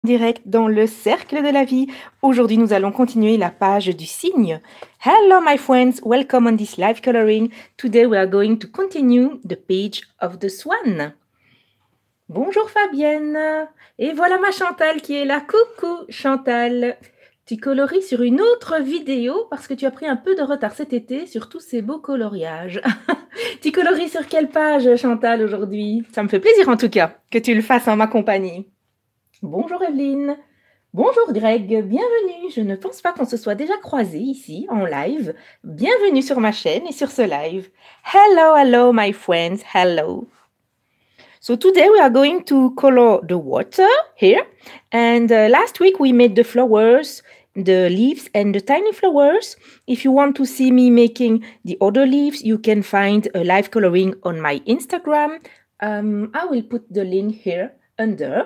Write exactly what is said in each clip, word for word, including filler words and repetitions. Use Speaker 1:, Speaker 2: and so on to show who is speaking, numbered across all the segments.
Speaker 1: Direct dans le cercle de la vie. Aujourd'hui, nous allons continuer la page du cygne. Hello, my friends. Welcome on this live coloring. Today, we are going to continue the page of the swan. Bonjour, Fabienne. Et voilà ma Chantal qui est là. Coucou, Chantal. Tu coloris sur une autre vidéo parce que tu as pris un peu de retard cet été sur tous ces beaux coloriages. Tu coloris sur quelle page, Chantal, aujourd'hui? Ça me fait plaisir, en tout cas, que tu le fasses en ma compagnie. Bonjour Evelyne, bonjour Greg, bienvenue. Je ne pense pas qu'on se soit déjà croisés ici en live. Bienvenue sur ma chaîne et sur ce live. Hello, hello my friends, hello. So today we are going to color the water here. And uh, last week we made the flowers, the leaves and the tiny flowers. If you want to see me making the other leaves, you can find a live coloring on my Instagram. Um, I will put the link here under.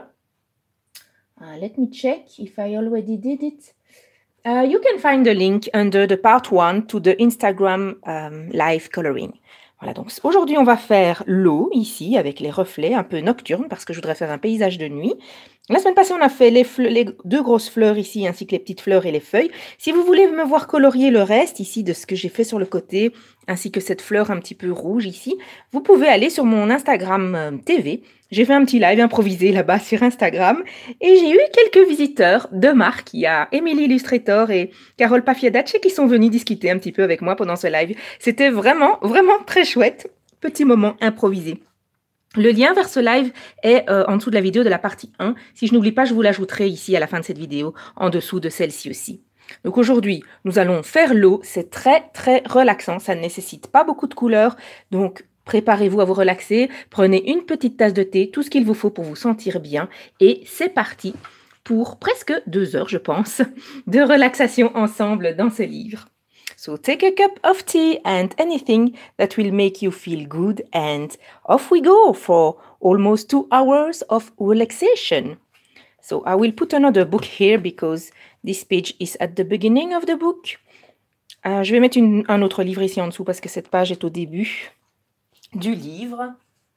Speaker 1: Uh, let me check if I already did it. Uh, you can find the link under the part one to the Instagram um, live coloring. Voilà, donc aujourd'hui on va faire l'eau ici avec les reflets un peu nocturnes parce que je voudrais faire un paysage de nuit. La semaine passée on a fait les, les deux grosses fleurs ici ainsi que les petites fleurs et les feuilles. Si vous voulez me voir colorier le reste ici de ce que j'ai fait sur le côté ainsi que cette fleur un petit peu rouge ici, vous pouvez aller sur mon Instagram euh, T V. J'ai fait un petit live improvisé là-bas sur Instagram et j'ai eu quelques visiteurs de marque. Il y a Emily Illustrator et Carole Pafiadace qui sont venus discuter un petit peu avec moi pendant ce live. C'était vraiment, vraiment très chouette. Petit moment improvisé. Le lien vers ce live est euh, en dessous de la vidéo de la partie un. Si je n'oublie pas, je vous l'ajouterai ici à la fin de cette vidéo, en dessous de celle-ci aussi. Donc aujourd'hui, nous allons faire l'eau. C'est très, très relaxant. Ça ne nécessite pas beaucoup de couleurs. Donc, préparez-vous à vous relaxer. Prenez une petite tasse de thé, tout ce qu'il vous faut pour vous sentir bien. Et c'est parti pour presque deux heures, je pense, de relaxation ensemble dans ce livre. So take a cup of tea and anything that will make you feel good and off we go for almost two hours of relaxation. So I will put another book here because this page is at the beginning of the book. Euh, je vais mettre une, un autre livre ici en dessous parce que cette page est au début du livre.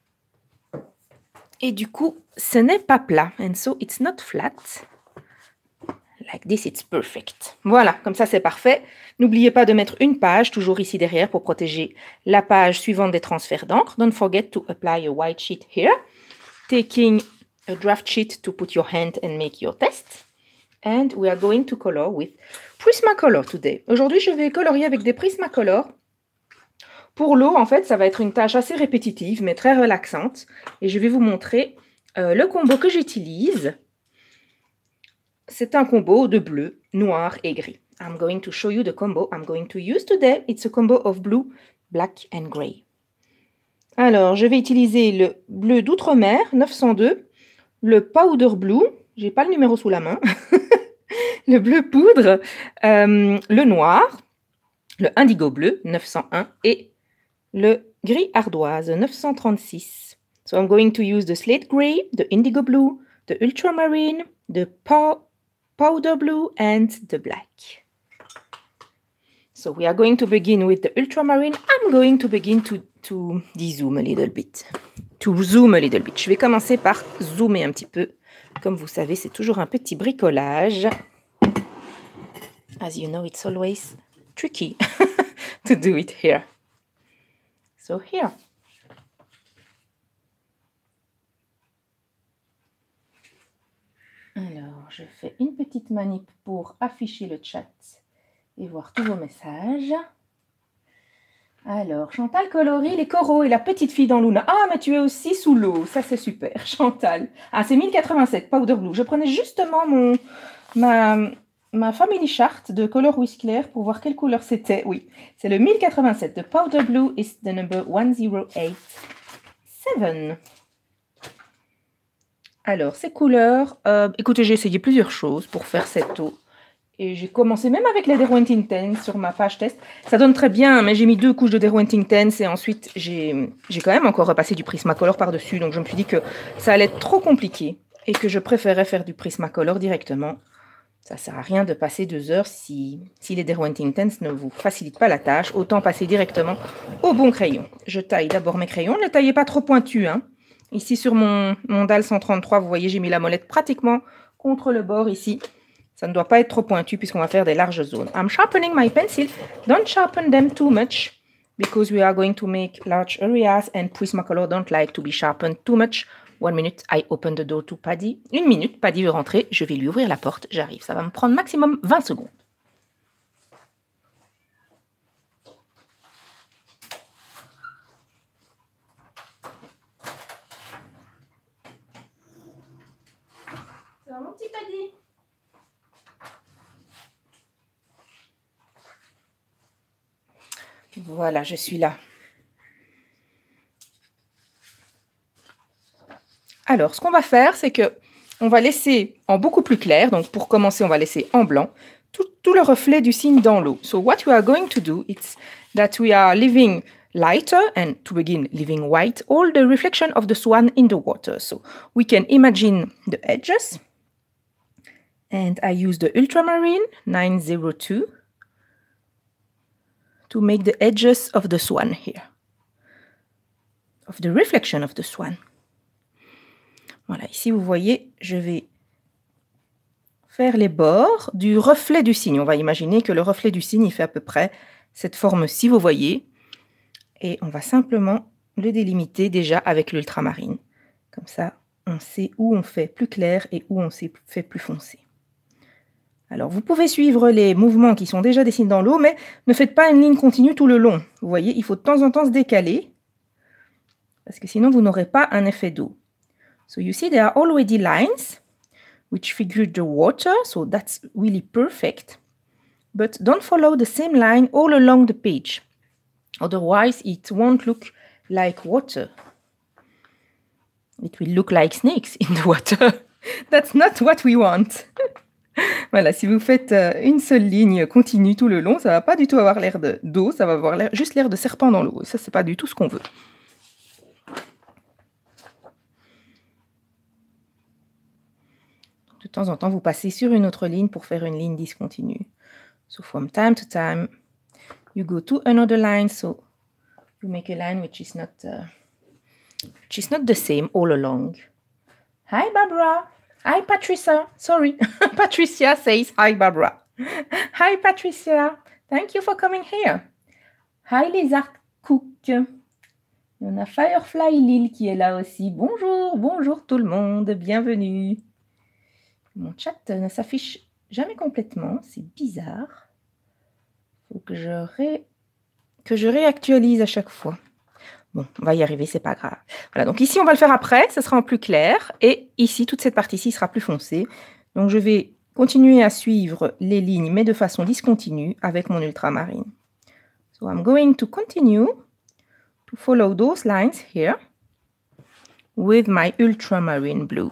Speaker 1: Et du coup, ce n'est pas plat. And so it's not flat. Like this, it's perfect. Voilà, comme ça, c'est parfait. N'oubliez pas de mettre une page, toujours ici derrière, pour protéger la page suivante des transferts d'encre. Don't forget to apply a white sheet here. Taking a draft sheet to put your hand and make your test. And we are going to color with Prismacolor today. Aujourd'hui, je vais colorier avec des Prismacolor. Pour l'eau, en fait, ça va être une tâche assez répétitive, mais très relaxante. Et je vais vous montrer euh, le combo que j'utilise. C'est un combo de bleu, noir et gris. I'm going to show you the combo I'm going to use today. It's a combo of blue, black and gray. Alors, je vais utiliser le bleu d'outre-mer, neuf cent deux, le powder blue, j'ai pas le numéro sous la main, le bleu poudre, euh, le noir, le indigo bleu, neuf cent un, et le gris ardoise, neuf cent trente-six. So I'm going to use the slate gray, the indigo blue, the ultramarine, the pow powder blue and the black. So we are going to begin with the ultramarine. I'm going to begin to, to de-zoom a little bit. To zoom a little bit. Je vais commencer par zoomer un petit peu. Comme vous savez, c'est toujours un petit bricolage. As you know, it's always tricky to do it here. So here. Alors, je fais une petite manip pour afficher le chat et voir tous vos messages. Alors, Chantal colorie les coraux et la petite fille dans Luna. Ah, mais tu es aussi sous l'eau. Ça, c'est super, Chantal. Ah, c'est mille quatre-vingt-sept, Powder Blue. Je prenais justement mon, ma, ma family chart de Color with Claire pour voir quelle couleur c'était. Oui, c'est le mille quatre-vingt-sept. The Powder Blue is the number one zero eight seven. Alors, ces couleurs, euh, écoutez, j'ai essayé plusieurs choses pour faire cette eau. Et j'ai commencé même avec les Derwent Intense sur ma page test. Ça donne très bien, mais j'ai mis deux couches de Derwent Intense et ensuite, j'ai quand même encore repassé du Prismacolor par-dessus. Donc, je me suis dit que ça allait être trop compliqué et que je préférais faire du Prismacolor directement. Ça ne sert à rien de passer deux heures si, si les Derwent Intense ne vous facilitent pas la tâche. Autant passer directement au bon crayon. Je taille d'abord mes crayons. Ne les taillez pas trop pointus, hein. Ici, sur mon, mon dalle cent trente-trois, vous voyez, j'ai mis la molette pratiquement contre le bord ici. Ça ne doit pas être trop pointu puisqu'on va faire des larges zones. I'm sharpening my pencil. Don't sharpen them too much because we are going to make large areas and Prismacolor don't like to be sharpened too much. One minute, I open the door to Paddy. Une minute, Paddy veut rentrer. Je vais lui ouvrir la porte. J'arrive. Ça va me prendre maximum vingt secondes. Ça va, mon petit Paddy? Voilà, je suis là. Alors, ce qu'on va faire, c'est que on va laisser en beaucoup plus clair. Donc, pour commencer, on va laisser en blanc tout, tout le reflet du signe dans l'eau. So, what we are going to do is that we are leaving lighter and to begin leaving white all the reflection of the swan in the water. So, we can imagine the edges. And I use the ultramarine nine zero two. To make the edges of the swan here, of the reflection of the swan. Voilà, ici vous voyez, je vais faire les bords du reflet du cygne. On va imaginer que le reflet du cygne, il fait à peu près cette forme-ci, vous voyez. Et on va simplement le délimiter déjà avec l'ultramarine. Comme ça, on sait où on fait plus clair et où on fait plus foncé. Alors, vous pouvez suivre les mouvements qui sont déjà dessinés dans l'eau, mais ne faites pas une ligne continue tout le long. Vous voyez, il faut de temps en temps se décaler, parce que sinon, vous n'aurez pas un effet d'eau. So, you see, there are already lines which figure the water, so that's really perfect. But don't follow the same line all along the page. Otherwise, it won't look like water. It will look like snakes in the water. That's not what we want. Voilà, si vous faites une seule ligne continue tout le long, ça ne va pas du tout avoir l'air d'eau, ça va avoir l'air, juste l'air de serpent dans l'eau. Ça, ce n'est pas du tout ce qu'on veut. De temps en temps, vous passez sur une autre ligne pour faire une ligne discontinue. So from time to time, you go to another line, so you make a line which is not, uh, which is not the same all along. Hi, Barbara. Hi, Patricia. Sorry. Patricia says, hi, Barbara. Hi, Patricia. Thank you for coming here. Hi, Lisa Cook. On a Firefly Lille qui est là aussi. Bonjour, bonjour tout le monde. Bienvenue. Mon chat ne s'affiche jamais complètement. C'est bizarre. Il faut que je, ré... que je réactualise à chaque fois. Bon, on va y arriver, c'est pas grave. Voilà, donc ici, on va le faire après, ça sera en plus clair. Et ici, toute cette partie-ci sera plus foncée. Donc, je vais continuer à suivre les lignes, mais de façon discontinue avec mon ultramarine. So, I'm going to continue to follow those lines here with my ultramarine blue.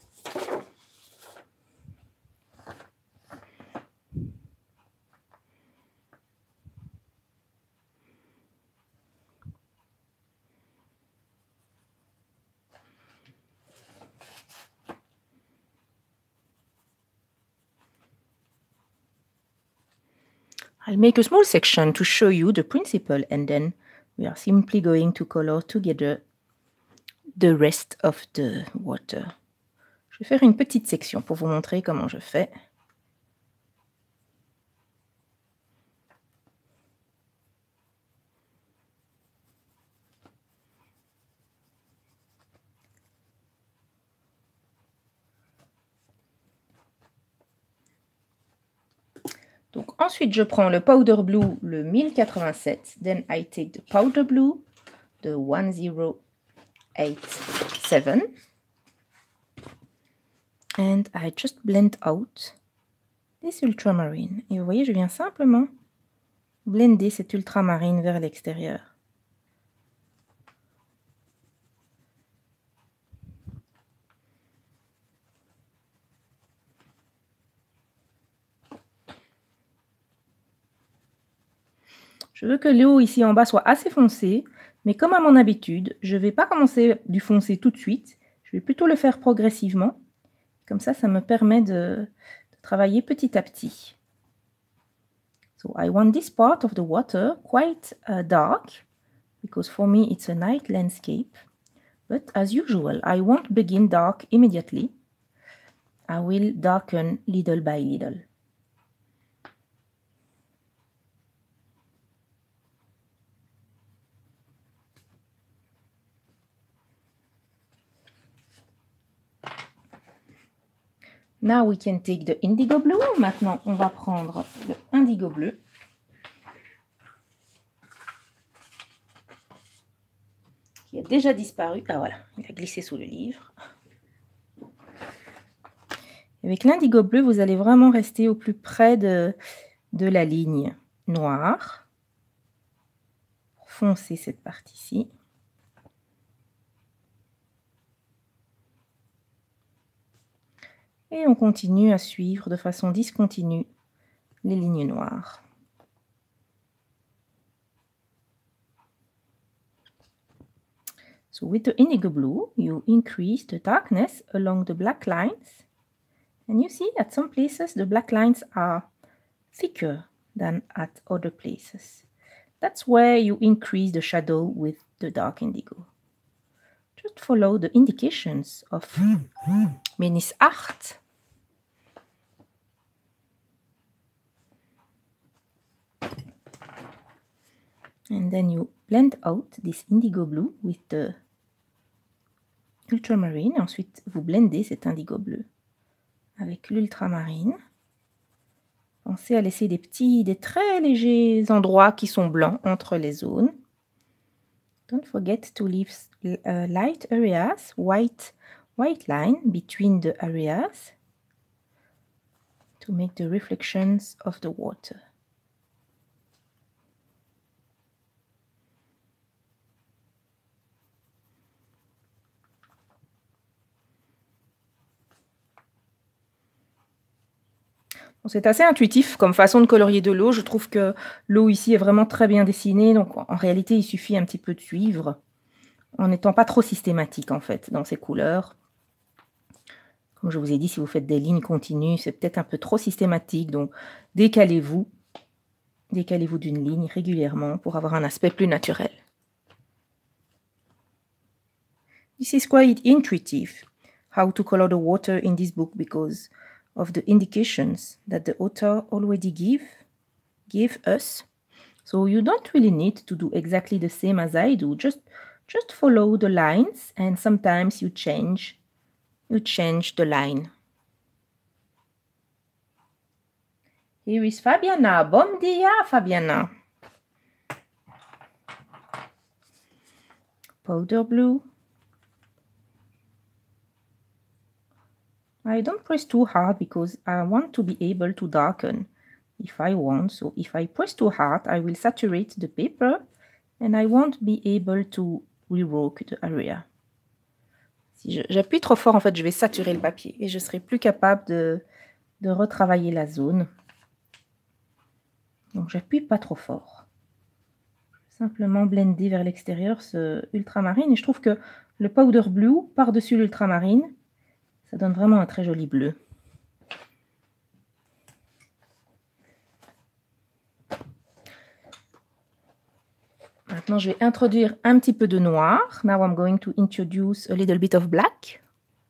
Speaker 1: I'll make a small section to show you the principle and then we are simply going to color together the rest of the water. Je vais faire une petite section pour vous montrer comment je fais. Donc ensuite, je prends le powder blue, le mille quatre-vingt-sept. Then I take the powder blue, the one zero eight seven. And I just blend out this ultramarine. Et vous voyez, je viens simplement blender cette ultramarine vers l'extérieur. Je veux que l'eau ici en bas soit assez foncée, mais comme à mon habitude, je ne vais pas commencer du foncé tout de suite. Je vais plutôt le faire progressivement. Comme ça, ça me permet de, de travailler petit à petit. So I want this part of the water quite uh, dark, because for me it's a night landscape. But as usual, I won't begin dark immediately. I will darken little by little. Now we can take the indigo blue. Maintenant, on va prendre le indigo bleu. Qui a déjà disparu. Ah voilà, il a glissé sous le livre. Avec l'indigo bleu, vous allez vraiment rester au plus près de, de la ligne noire. Foncez cette partie-ci. Et on continue à suivre de façon discontinue les lignes noires. So with the indigo blue, you increase the darkness along the black lines. And you see at some places the black lines are thicker than at other places. That's where you increase the shadow with the dark indigo. Just follow the indications of Menis Art. And then you blend out this indigo blue with the ultramarine. Ensuite, vous blendez cet indigo bleu avec l'ultramarine. Pensez à laisser des petits, des très légers endroits qui sont blancs entre les zones. Don't forget to leave uh, light areas, white, white line between the areas to make the reflections of the water. C'est assez intuitif comme façon de colorier de l'eau. Je trouve que l'eau ici est vraiment très bien dessinée. Donc en réalité, il suffit un petit peu de suivre en n'étant pas trop systématique en fait dans ces couleurs. Comme je vous ai dit, si vous faites des lignes continues, c'est peut-être un peu trop systématique. Donc décalez-vous, décalez-vous d'une ligne régulièrement pour avoir un aspect plus naturel. This is quite intuitive, how to color the water in this book because of the indications that the author already give, give us. So you don't really need to do exactly the same as I do. Just, just follow the lines and sometimes you change, you change the line. Here is Fabiana. Bom dia, Fabiana. Powder blue. I don't press too hard because I want to be able to darken if I want. So if I press too hard, I will saturate the paper and I won't be able to rework the area. Si j'appuie trop fort, en fait, je vais saturer le papier et je serai plus capable de, de retravailler la zone. Donc, j'appuie pas trop fort. Simplement blender vers l'extérieur ce ultramarine et je trouve que le powder blue par-dessus l'ultramarine, ça donne vraiment un très joli bleu. Maintenant, je vais introduire un petit peu de noir. Now I'm going to introduce a little bit of black.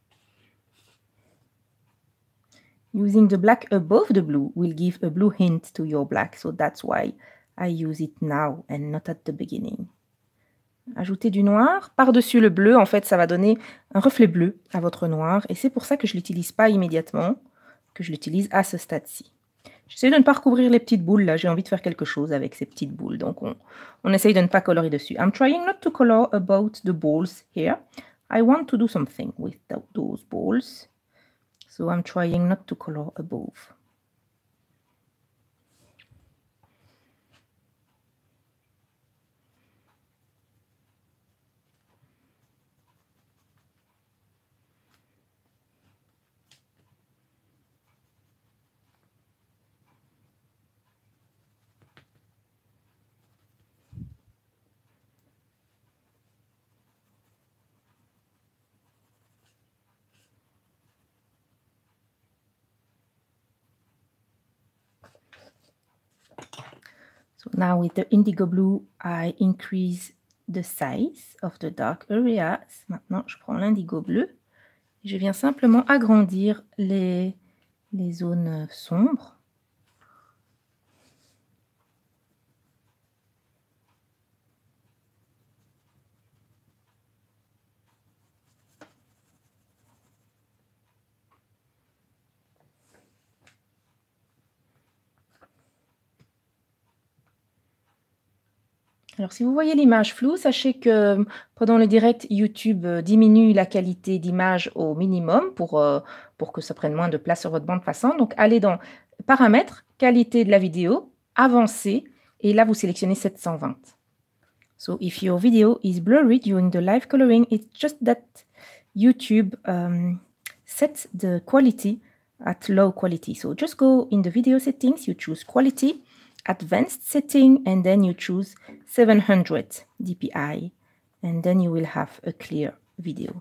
Speaker 1: Using the black above the blue will give a blue hint to your black. So that's why I use it now and not at the beginning. Ajouter du noir par-dessus le bleu, en fait, ça va donner un reflet bleu à votre noir. Et c'est pour ça que je ne l'utilise pas immédiatement, que je l'utilise à ce stade-ci. J'essaie de ne pas recouvrir les petites boules, là. J'ai envie de faire quelque chose avec ces petites boules. Donc, on, on essaye de ne pas colorer dessus. I'm trying not to color about the balls here. I want to do something with the, those balls. So I'm trying not to color above. So now with the indigo blue, I increase the size of the dark areas. Maintenant, je prends l'indigo bleu. Je viens simplement agrandir les, les zones sombres. Alors, si vous voyez l'image floue, sachez que pendant le direct, YouTube euh, diminue la qualité d'image au minimum pour, euh, pour que ça prenne moins de place sur votre bande passante. Donc, allez dans Paramètres, qualité de la vidéo, Avancé, et là, vous sélectionnez sept cent vingt. So, if your video is blurry during the live coloring, it's just that YouTube um, sets the quality at low quality. So, just go in the video settings, you choose quality, advanced setting, and then you choose seven hundred D P I, and then you will have a clear video.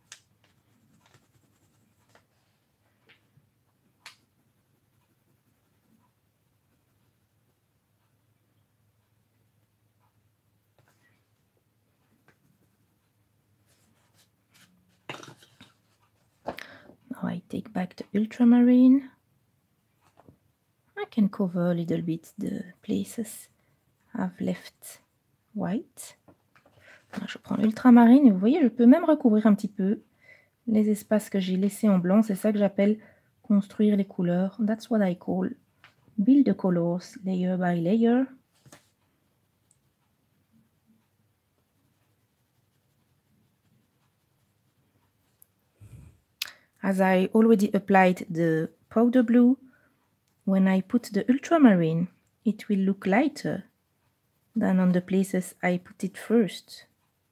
Speaker 1: Now I take back the ultramarine. I can cover a little bit the places I've left white. Je prends l'ultramarine et vous voyez, je peux même recouvrir un petit peu les espaces que j'ai laissés en blanc. C'est ça que j'appelle construire les couleurs. That's what I call build the colors layer by layer. As I already applied the powder blue, when I put the ultramarine, it will look lighter than on the places I put it first.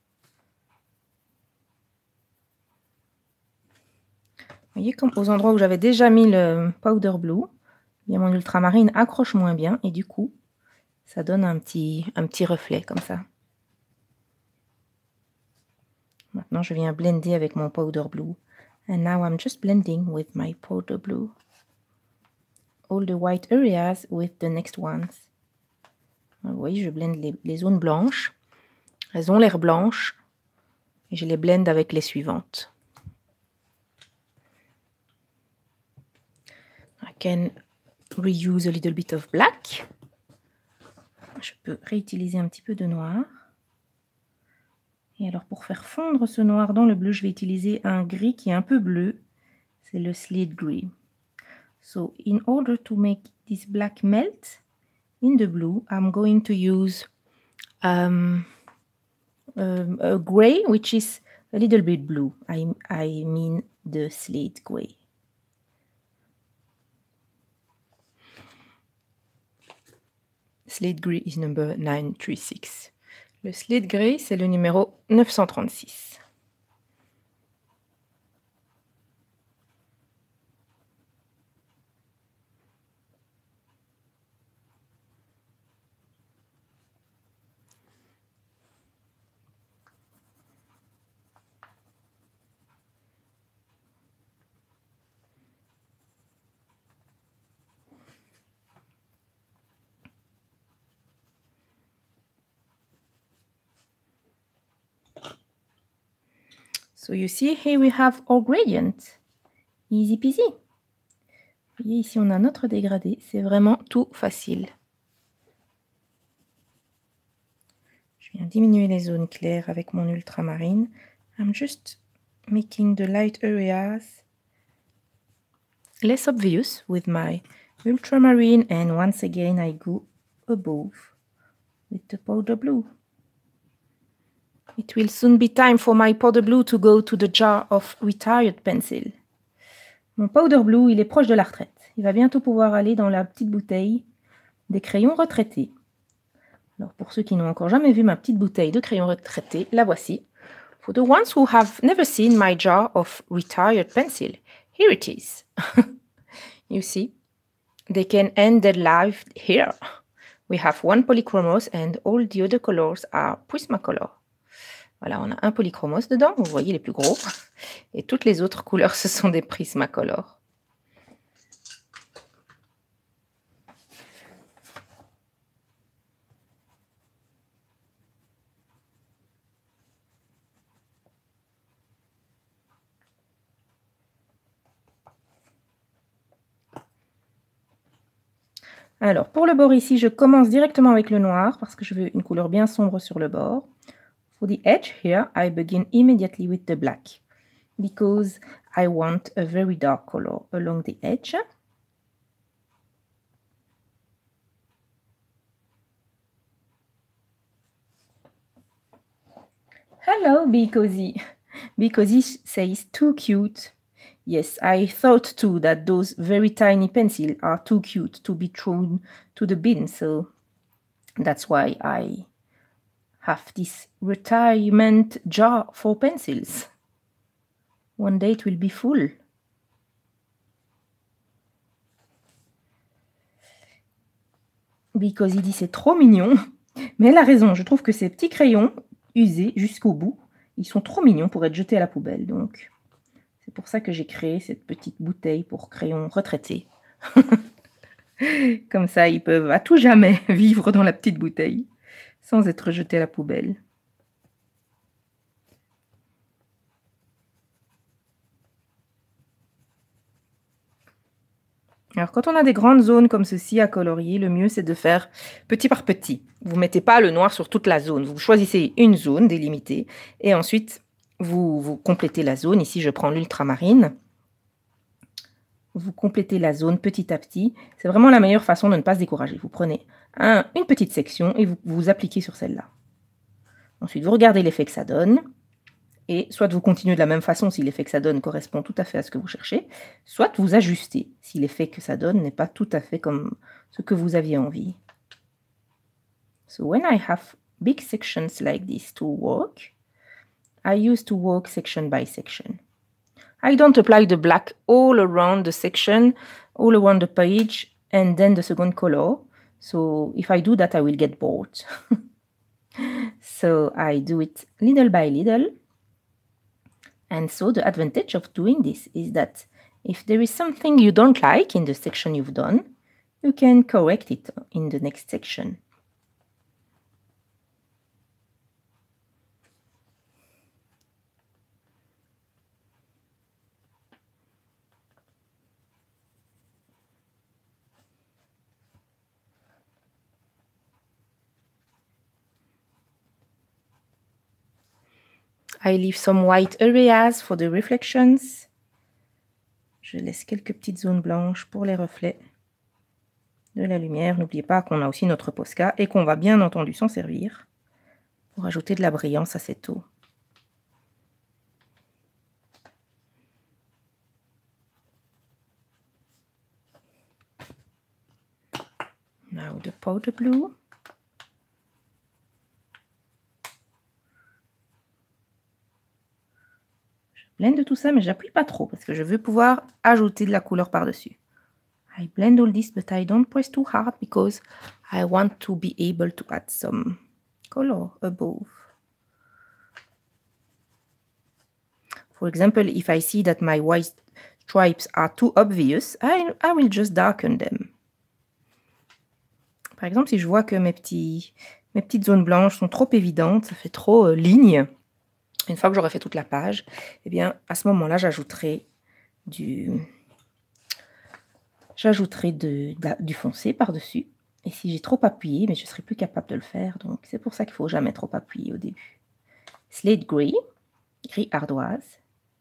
Speaker 1: Vous voyez, comme aux endroits où j'avais déjà mis le powder blue, bien mon ultramarine accroche moins bien et du coup, ça donne un petit, un petit reflet comme ça. Maintenant, je viens blender avec mon powder blue. And now I'm just blending with my powder blue. All the white areas with the next ones. Vous voyez, je blende les, les zones blanches. Elles ont l'air blanches. Et je les blende avec les suivantes. I can reuse a little bit of black. Je peux réutiliser un petit peu de noir. Et alors, pour faire fondre ce noir dans le bleu, je vais utiliser un gris qui est un peu bleu. C'est le Slate Gray. So, in order to make this black melt in the blue, I'm going to use um, um, a gray, which is a little bit blue. I, I mean the Slate Gray. Slate Gray is number nine three six. Le Slate Gray, c'est le numéro neuf cent trente-six. So you see, here we have our gradient. Easy peasy. Vous voyez, ici, on a notre dégradé. C'est vraiment tout facile. Je viens diminuer les zones claires avec mon ultramarine. I'm just making the light areas less obvious with my ultramarine. And once again, I go above with the powder blue. It will soon be time for my powder blue to go to the jar of retired pencil. Mon powder blue, il est proche de la retraite. Il va bientôt pouvoir aller dans la petite bouteille des crayons retraités. Alors, pour ceux qui n'ont encore jamais vu ma petite bouteille de crayons retraités, la voici. For the ones who have never seen my jar of retired pencil, here it is. You see, they can end their life here. We have one polychromos and all the other colors are Prismacolor. Voilà, on a un polychromos dedans, vous voyez les plus gros. Et toutes les autres couleurs, ce sont des Prismacolor. Alors, pour le bord ici, je commence directement avec le noir parce que je veux une couleur bien sombre sur le bord. For the edge here, I begin immediately with the black because I want a very dark color along the edge. Hello, Be Cozy. Be Cozy says too cute. Yes, I thought too that those very tiny pencils are too cute to be thrown to the bin, so that's why I have this retirement jar for pencils. One day it will be full. Because il dit c'est trop mignon. Mais elle a raison, je trouve que ces petits crayons usés jusqu'au bout, ils sont trop mignons pour être jetés à la poubelle. Donc, c'est pour ça que j'ai créé cette petite bouteille pour crayons retraités. Comme ça, ils peuvent à tout jamais vivre dans la petite bouteille, sans être jetés à la poubelle. Alors, quand on a des grandes zones comme ceci à colorier, le mieux, c'est de faire petit par petit. Vous ne mettez pas le noir sur toute la zone. Vous choisissez une zone délimitée et ensuite, vous, vous complétez la zone. Ici, je prends l'ultramarine. Vous complétez la zone petit à petit. C'est vraiment la meilleure façon de ne pas se décourager. Vous prenez un, une petite section et vous vous appliquez sur celle-là. Ensuite, vous regardez l'effet que ça donne. Et soit vous continuez de la même façon si l'effet que ça donne correspond tout à fait à ce que vous cherchez, soit vous ajustez si l'effet que ça donne n'est pas tout à fait comme ce que vous aviez envie. So when I have big sections like this to work, I used to work section by section. I don't apply the black all around the section, all around the page, and then the second color. So if I do that, I will get bored. So I do it little by little. And so the advantage of doing this is that if there is something you don't like in the section you've done, you can correct it in the next section. I leave some white areas for the reflections. Je laisse quelques petites zones blanches pour les reflets de la lumière. N'oubliez pas qu'on a aussi notre Posca et qu'on va bien entendu s'en servir pour ajouter de la brillance à cette eau. Now the powder blue. Blende tout ça, mais j'appuie pas trop parce que je veux pouvoir ajouter de la couleur par-dessus. I blend all this, but I don't press too hard because I want to be able to add some color above. For example, if I see that my white stripes are too obvious, I, I will just darken them. Par exemple, si je vois que mes, petits, mes petites zones blanches sont trop évidentes, ça fait trop euh, ligne, une fois que j'aurai fait toute la page, eh bien, à ce moment-là, j'ajouterai du, j'ajouterai de, de, du foncé par-dessus. Et si j'ai trop appuyé, mais je ne serai plus capable de le faire. Donc, c'est pour ça qu'il ne faut jamais trop appuyer au début. Slate Grey, gris ardoise.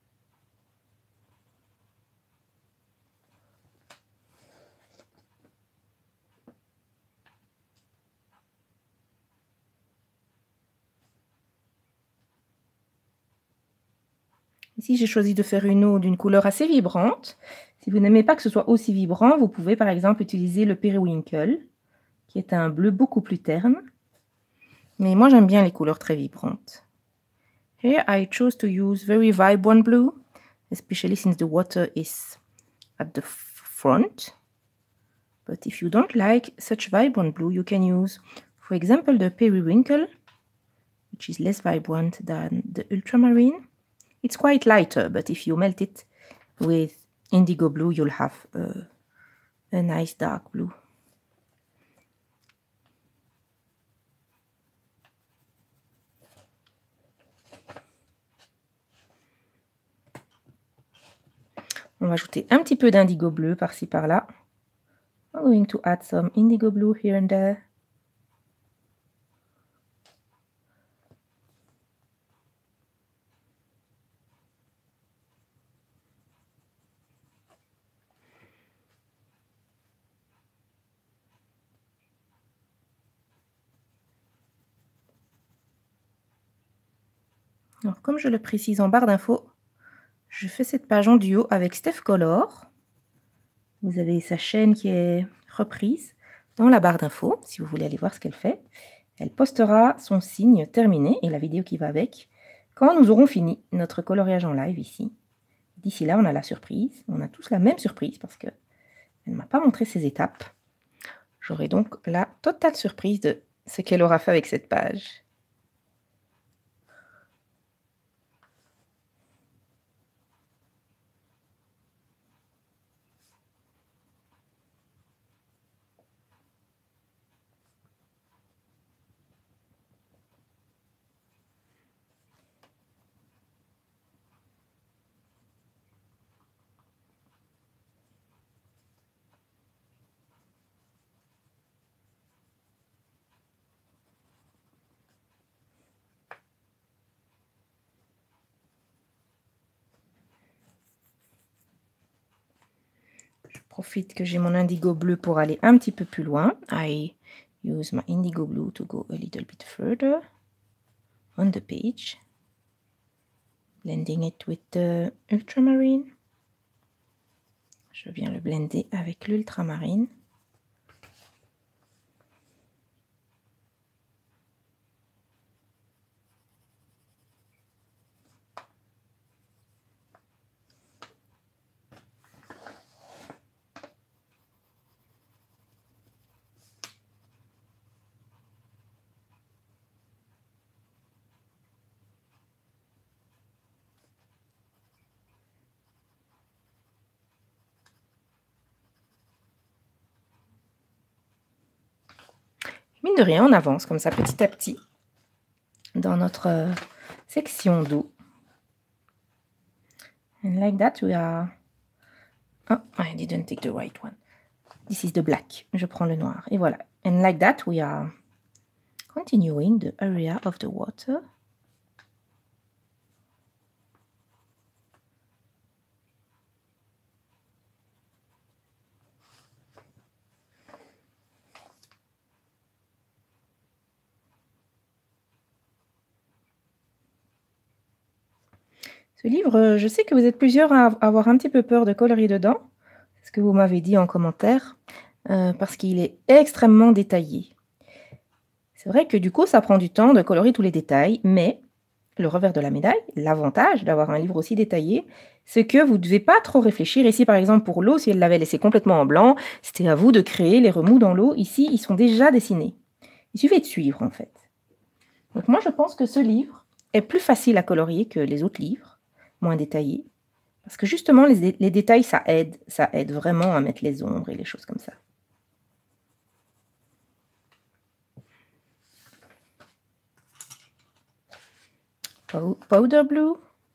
Speaker 1: Ici, j'ai choisi de faire une eau d'une couleur assez vibrante. Si vous n'aimez pas que ce soit aussi vibrant, vous pouvez par exemple utiliser le Periwinkle, qui est un bleu beaucoup plus terne. Mais moi, j'aime bien les couleurs très vibrantes. Here, I chose to use very vibrant blue, especially since the water is at the front. But if you don't like such vibrant blue, you can use, for example, the Periwinkle, which is less vibrant than the ultramarine. It's quite lighter, but if you melt it with indigo blue, you'll have a, a nice dark blue. On va ajouter un petit peu d'indigo bleu par-ci par-là I'm going to add some indigo blue here and there. Alors, comme je le précise en barre d'infos, je fais cette page en duo avec Steph Color. Vous avez sa chaîne qui est reprise dans la barre d'infos, si vous voulez aller voir ce qu'elle fait. Elle postera son signe terminé et la vidéo qui va avec quand nous aurons fini notre coloriage en live ici. D'ici là, on a la surprise. On a tous la même surprise parce qu'elle ne m'a pas montré ses étapes. J'aurai donc la totale surprise de ce qu'elle aura fait avec cette page. Je profite que j'ai mon indigo bleu pour aller un petit peu plus loin. I use my indigo blue to go a little bit further on the page. Blending it with the ultramarine. Je viens le blender avec l'ultramarine. Mine de rien, on avance comme ça petit à petit dans notre euh, section d'eau. And like that we are... Oh, I didn't take the right one. This is the black. Je prends le noir. Et voilà. And like that we are continuing the area of the water. Ce livre, je sais que vous êtes plusieurs à avoir un petit peu peur de colorier dedans. C'est ce que vous m'avez dit en commentaire. Euh, parce qu'il est extrêmement détaillé. C'est vrai que du coup, ça prend du temps de colorier tous les détails. Mais le revers de la médaille, l'avantage d'avoir un livre aussi détaillé, c'est que vous ne devez pas trop réfléchir. Ici, par exemple, pour l'eau, si elle l'avait laissé complètement en blanc, c'était à vous de créer les remous dans l'eau. Ici, ils sont déjà dessinés. Il suffit de suivre, en fait. Donc moi, je pense que ce livre est plus facile à colorier que les autres livres, moins détaillés. Parce que justement, les, les détails, ça aide. Ça aide vraiment à mettre les ombres et les choses comme ça. Powder blue.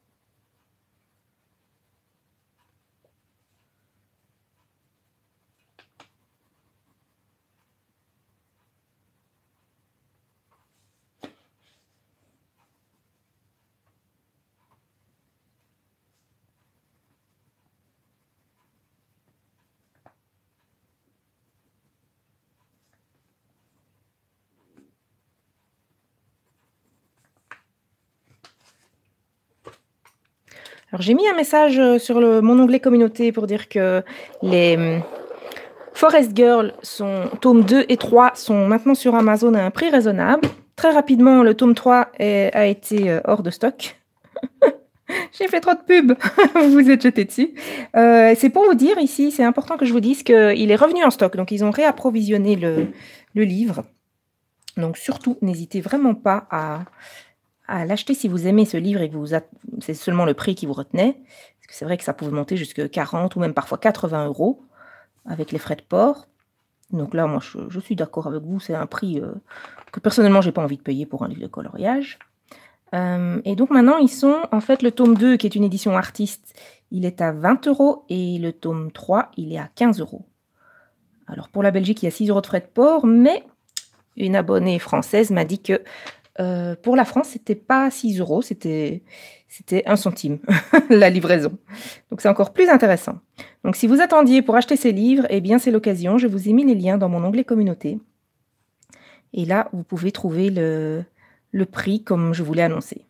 Speaker 1: Alors, j'ai mis un message sur le, mon onglet communauté pour dire que les Forest Girl, son tome deux et trois, sont maintenant sur Amazon à un prix raisonnable. Très rapidement, le tome trois est, a été hors de stock. J'ai fait trop de pub, vous vous êtes jeté dessus. Euh, c'est pour vous dire ici, c'est important que je vous dise qu'il est revenu en stock. Donc, ils ont réapprovisionné le, le livre. Donc, surtout, n'hésitez vraiment pas à... à l'acheter si vous aimez ce livre et que vous c'est seulement le prix qui vous retenait. Parce que c'est vrai que ça pouvait monter jusqu'à quarante ou même parfois quatre-vingts euros avec les frais de port. Donc là, moi, je, je suis d'accord avec vous. C'est un prix euh, que personnellement, j'ai pas envie de payer pour un livre de coloriage. Euh, et donc maintenant, ils sont, en fait, le tome deux, qui est une édition artiste, il est à vingt euros et le tome trois, il est à quinze euros. Alors pour la Belgique, il y a six euros de frais de port, mais une abonnée française m'a dit que euh, pour la France, c'était pas six euros, c'était c'était un centime la livraison. Donc c'est encore plus intéressant. Donc si vous attendiez pour acheter ces livres, eh bien c'est l'occasion. Je vous ai mis les liens dans mon onglet communauté. Et là, vous pouvez trouver le, le prix comme je vous l'ai annoncé.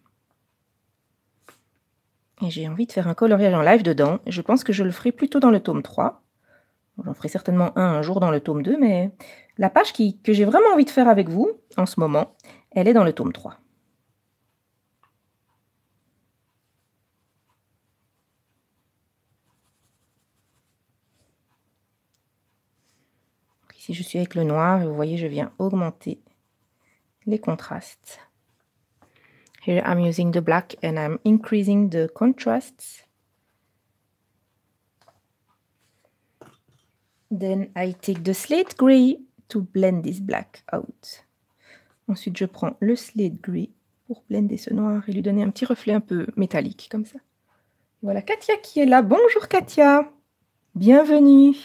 Speaker 1: Et j'ai envie de faire un coloriage en live dedans. Je pense que je le ferai plutôt dans le tome trois. J'en ferai certainement un un jour dans le tome deux, mais la page qui, que j'ai vraiment envie de faire avec vous en ce moment, elle est dans le tome trois. Ici, je suis avec le noir et vous voyez, je viens augmenter les contrastes. Here I'm using the black and I'm increasing the contrasts. Then I take the slate gray to blend this black out. Ensuite, je prends le slate gray pour blender ce noir et lui donner un petit reflet un peu métallique, comme ça. Voilà Katia qui est là. Bonjour Katia. Bienvenue.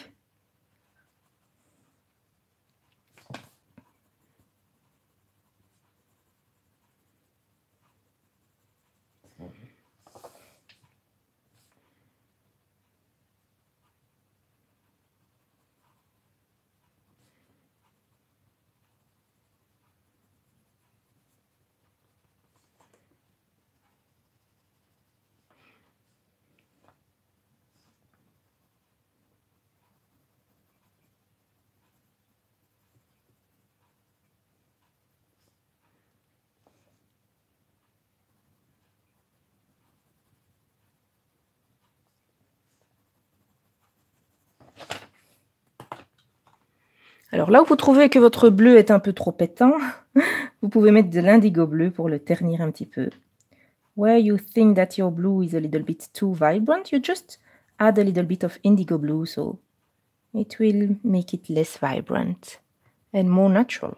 Speaker 1: Alors là où vous trouvez que votre bleu est un peu trop pétant, vous pouvez mettre de l'indigo bleu pour le ternir un petit peu. Where you think that your blue is a little bit too vibrant, you just add a little bit of indigo blue, so it will make it less vibrant and more natural.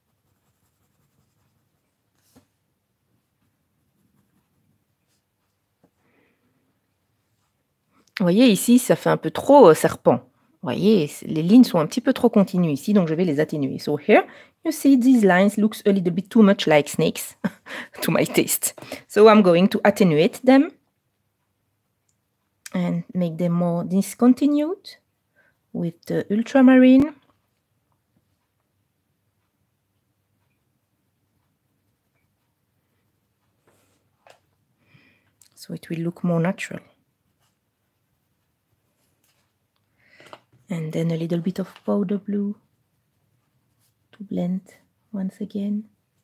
Speaker 1: Vous voyez ici, ça fait un peu trop euh, serpent. Vous voyez, les lignes sont un petit peu trop continues ici, donc je vais les atténuer. So here, you see these lines looks a little bit too much like snakes to my taste. So I'm going to attenuate them and make them more discontinued with the ultramarine. So it will look more natural. And then a little bit of powder blue to blend once again.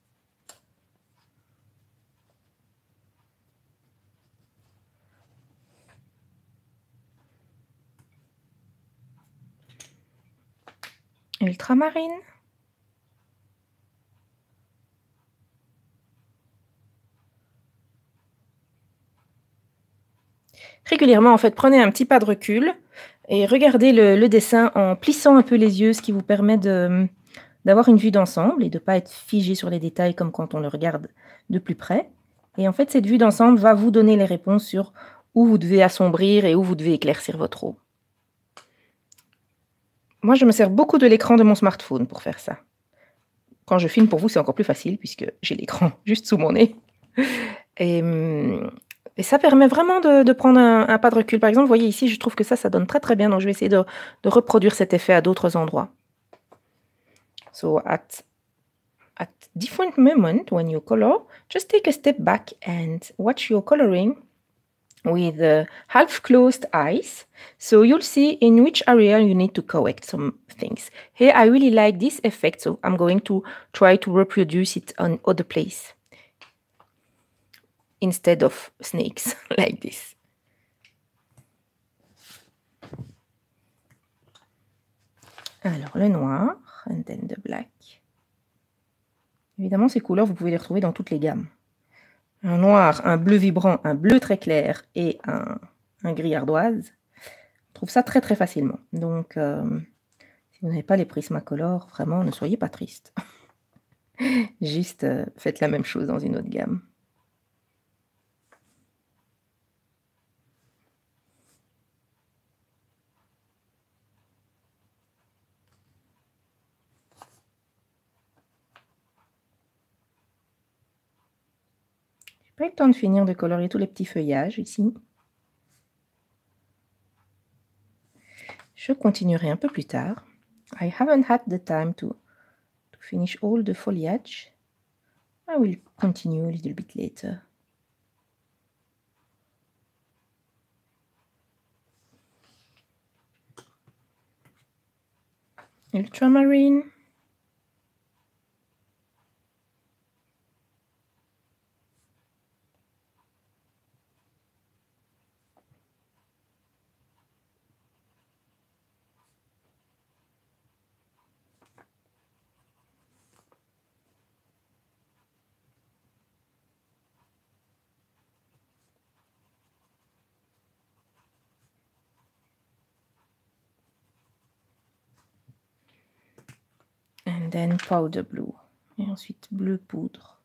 Speaker 1: Ultramarine. Régulièrement, en fait, prenez un petit pas de recul et regardez le, le dessin en plissant un peu les yeux, ce qui vous permet de, d'avoir une vue d'ensemble et de ne pas être figé sur les détails comme quand on le regarde de plus près. Et en fait, cette vue d'ensemble va vous donner les réponses sur où vous devez assombrir et où vous devez éclaircir votre eau. Moi, je me sers beaucoup de l'écran de mon smartphone pour faire ça. Quand je filme pour vous, c'est encore plus facile puisque j'ai l'écran juste sous mon nez. Et, et ça permet vraiment de, de prendre un, un pas de recul. Par exemple, vous voyez ici, je trouve que ça, ça donne très très bien. Donc, je vais essayer de, de reproduire cet effet à d'autres endroits. So, at, at different moments when you color, just take a step back and watch your coloring with uh, half-closed eyes. So you'll see in which area you need to correct some things. Here, I really like this effect, so I'm going to try to reproduce it on other place instead of snakes, like this. Alors, le noir, and then the black. Évidemment, ces couleurs, vous pouvez les retrouver dans toutes les gammes. Un noir, un bleu vibrant, un bleu très clair et un, un gris ardoise. On trouve ça très très facilement. Donc, euh, si vous n'avez pas les Prismacolor, vraiment, ne soyez pas triste. Juste euh, faites la même chose dans une autre gamme. Pas eu le temps de finir de colorier tous les petits feuillages ici. Je continuerai un peu plus tard. I haven't had the time to, to finish all the foliage. I will continue a little bit later. Ultramarine. And then powder blue. Et ensuite bleu poudre.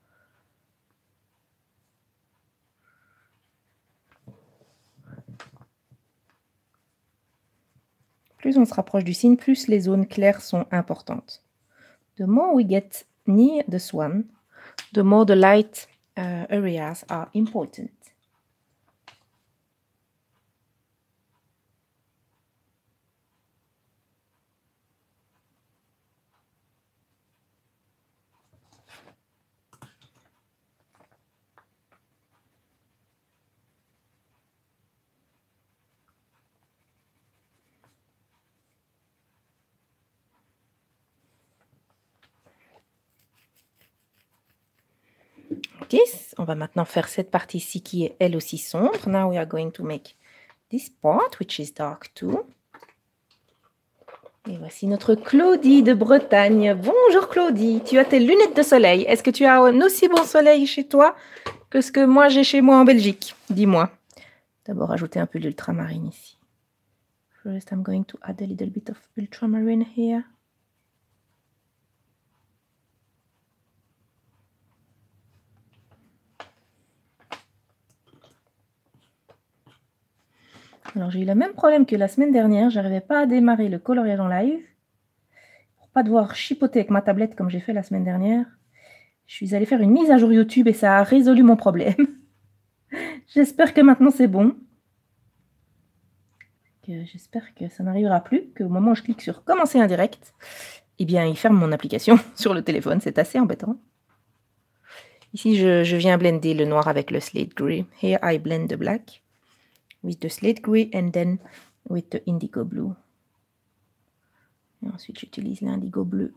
Speaker 1: Plus on se rapproche du cygne, plus les zones claires sont importantes. The more we get near the swan, the more the light uh, areas are important. This, on va maintenant faire cette partie-ci qui est elle aussi sombre. Now we are going to make this part, which is dark too. Et voici notre Claudie de Bretagne. Bonjour Claudie, tu as tes lunettes de soleil. Est-ce que tu as un aussi bon soleil chez toi que ce que moi j'ai chez moi en Belgique? Dis-moi. D'abord ajouter un peu d'ultramarine ici. First I'm going to add a little bit of ultramarine here. Alors j'ai eu le même problème que la semaine dernière, j'arrivais pas à démarrer le coloriage en live. Pour pas devoir chipoter avec ma tablette comme j'ai fait la semaine dernière. Je suis allée faire une mise à jour YouTube et ça a résolu mon problème. J'espère que maintenant c'est bon. J'espère que ça n'arrivera plus, qu'au moment où je clique sur commencer un direct, eh bien il ferme mon application sur le téléphone, c'est assez embêtant. Ici je, je viens blender le noir avec le slate gray. Here I blend the black with the slate gray and then with the indigo blue. Et ensuite j'utilise l'indigo bleu.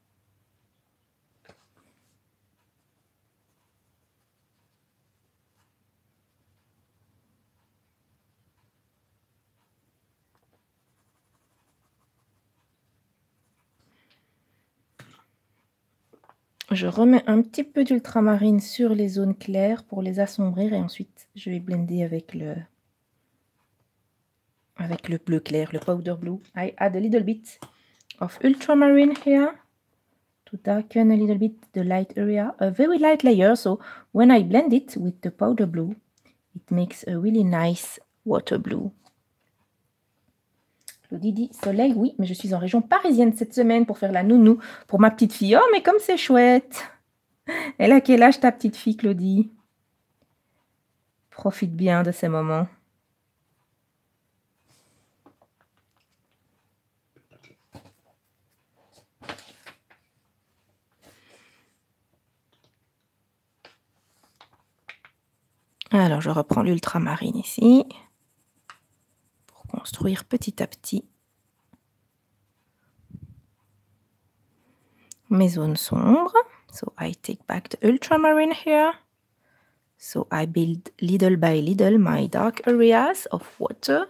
Speaker 1: Je remets un petit peu d'ultramarine sur les zones claires pour les assombrir et ensuite je vais blender avec le avec le bleu clair, le powder blue. I add a little bit of ultramarine here to darken a little bit the light area, a very light layer, so when I blend it with the powder blue, it makes a really nice water blue. Claudie dit soleil, oui, mais je suis en région parisienne cette semaine pour faire la nounou pour ma petite fille. Oh, mais comme c'est chouette! Elle a quel âge ta petite fille, Claudie? Profite bien de ces moments. Alors, je reprends l'ultramarine ici pour construire petit à petit mes zones sombres. So I take back the ultramarine here. So I build little by little my dark areas of water.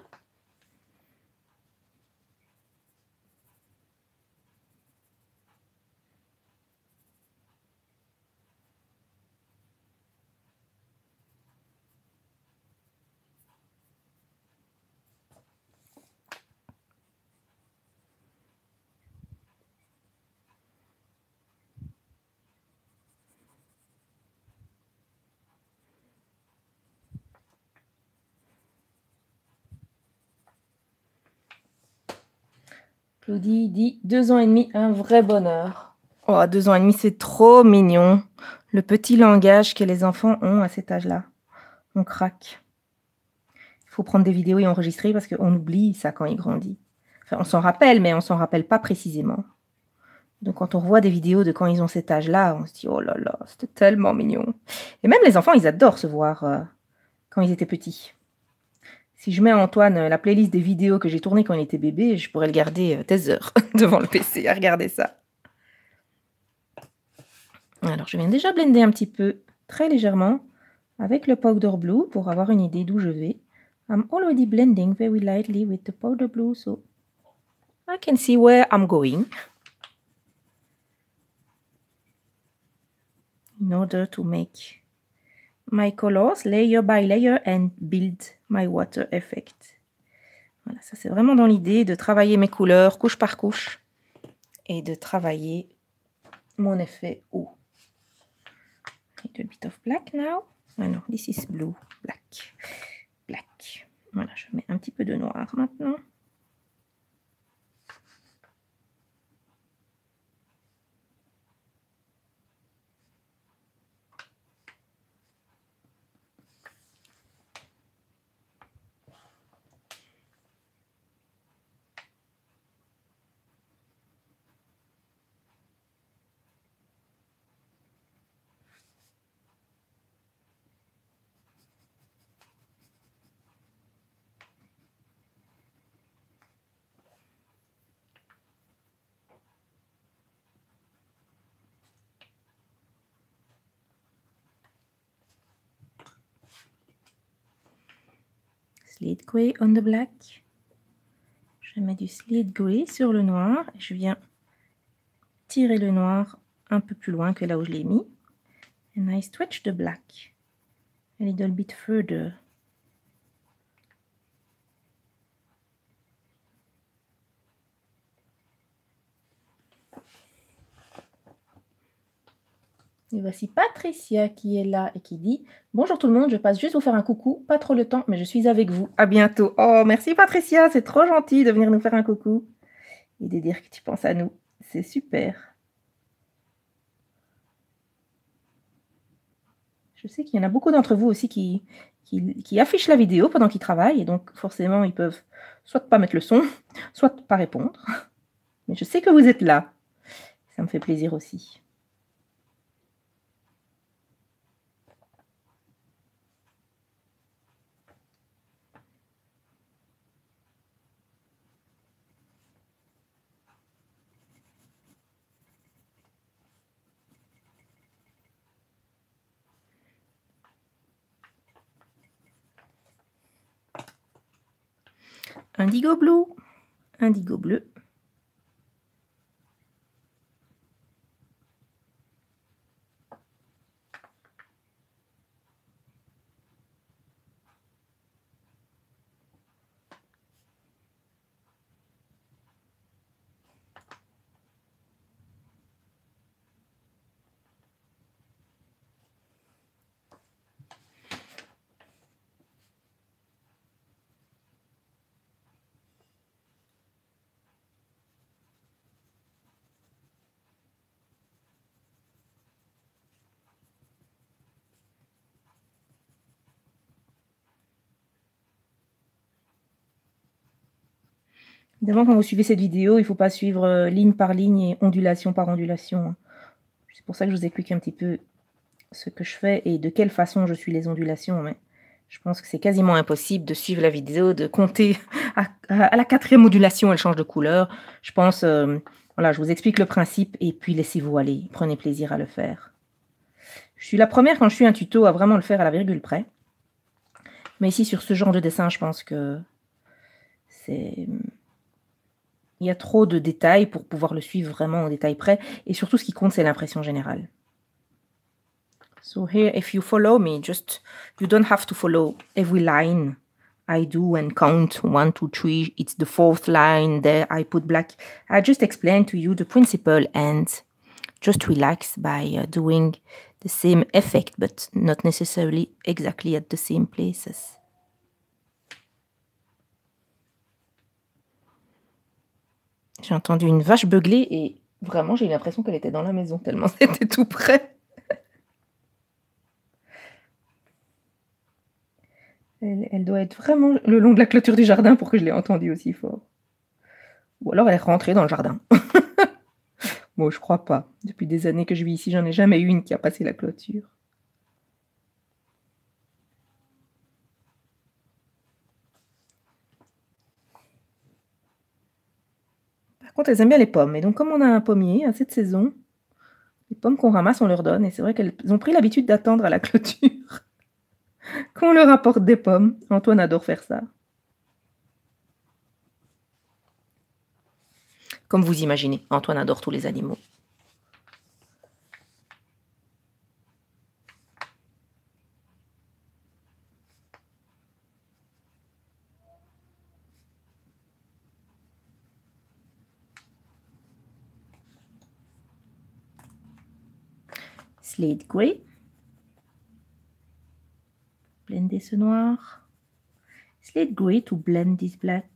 Speaker 1: Claudie dit deux ans et demi, un vrai bonheur. Oh, deux ans et demi, c'est trop mignon. Le petit langage que les enfants ont à cet âge-là. On craque. Il faut prendre des vidéos et enregistrer parce qu'on oublie ça quand il grandit. Enfin, on s'en rappelle, mais on s'en rappelle pas précisément. Donc quand on revoit des vidéos de quand ils ont cet âge-là, on se dit « Oh là là, c'était tellement mignon ». Et même les enfants, ils adorent se voir euh, quand ils étaient petits. Si je mets à Antoine la playlist des vidéos que j'ai tournées quand il était bébé, je pourrais le garder des heures devant le P C à regarder ça. Alors, je viens déjà blender un petit peu, très légèrement, avec le powder blue pour avoir une idée d'où je vais. I'm already blending very lightly with the powder blue, so I can see where I'm going. In order to make my colors layer by layer and build my water effect. Voilà, ça c'est vraiment dans l'idée de travailler mes couleurs couche par couche et de travailler mon effet eau. A little bit of black now. Ah non, this is blue, black, black. Voilà, je mets un petit peu de noir maintenant. Slate Grey on the black. Je mets du Slate Grey sur le noir et je viens tirer le noir un peu plus loin que là où je l'ai mis. And I stretch the black a little bit further. Et voici Patricia qui est là et qui dit « Bonjour tout le monde, je passe juste vous faire un coucou, pas trop le temps, mais je suis avec vous. À bientôt. » Oh, merci Patricia, c'est trop gentil de venir nous faire un coucou et de dire que tu penses à nous. C'est super. Je sais qu'il y en a beaucoup d'entre vous aussi qui, qui, qui affichent la vidéo pendant qu'ils travaillent, et donc forcément ils peuvent soit pas mettre le son, soit pas répondre. Mais je sais que vous êtes là. Ça me fait plaisir aussi. Indigo blue, indigo bleu. Évidemment, quand vous suivez cette vidéo, il ne faut pas suivre euh, ligne par ligne et ondulation par ondulation. C'est pour ça que je vous explique un petit peu ce que je fais et de quelle façon je suis les ondulations. Mais je pense que c'est quasiment impossible de suivre la vidéo, de compter à, à la quatrième ondulation, elle change de couleur. Je pense, euh, voilà, je vous explique le principe et puis laissez-vous aller. Prenez plaisir à le faire. Je suis la première quand je suis un tuto à vraiment le faire à la virgule près. Mais ici, sur ce genre de dessin, je pense que c'est... il y a trop de détails pour pouvoir le suivre vraiment au détail près. Et surtout, ce qui compte, c'est l'impression générale. So here, if you follow me, just, you don't have to follow every line I do and count one, two, three. It's the fourth line there. I put black. I just explain to you the principle and just relax by uh, doing the same effect, but not necessarily exactly at the same places. J'ai entendu une vache beugler et vraiment j'ai eu l'impression qu'elle était dans la maison tellement c'était tout près. Elle, elle doit être vraiment le long de la clôture du jardin pour que je l'ai entendue aussi fort. Ou alors elle est rentrée dans le jardin. Bon, je crois pas. Depuis des années que je vis ici, j'en ai jamais eu une qui a passé la clôture. Par contre, elles aiment bien les pommes. Et donc, comme on a un pommier à cette saison, les pommes qu'on ramasse, on leur donne. Et c'est vrai qu'elles ont pris l'habitude d'attendre à la clôture qu'on leur apporte des pommes. Antoine adore faire ça. Comme vous imaginez, Antoine adore tous les animaux. Slate Grey. Blender ce noir. Slate Grey to blend this black.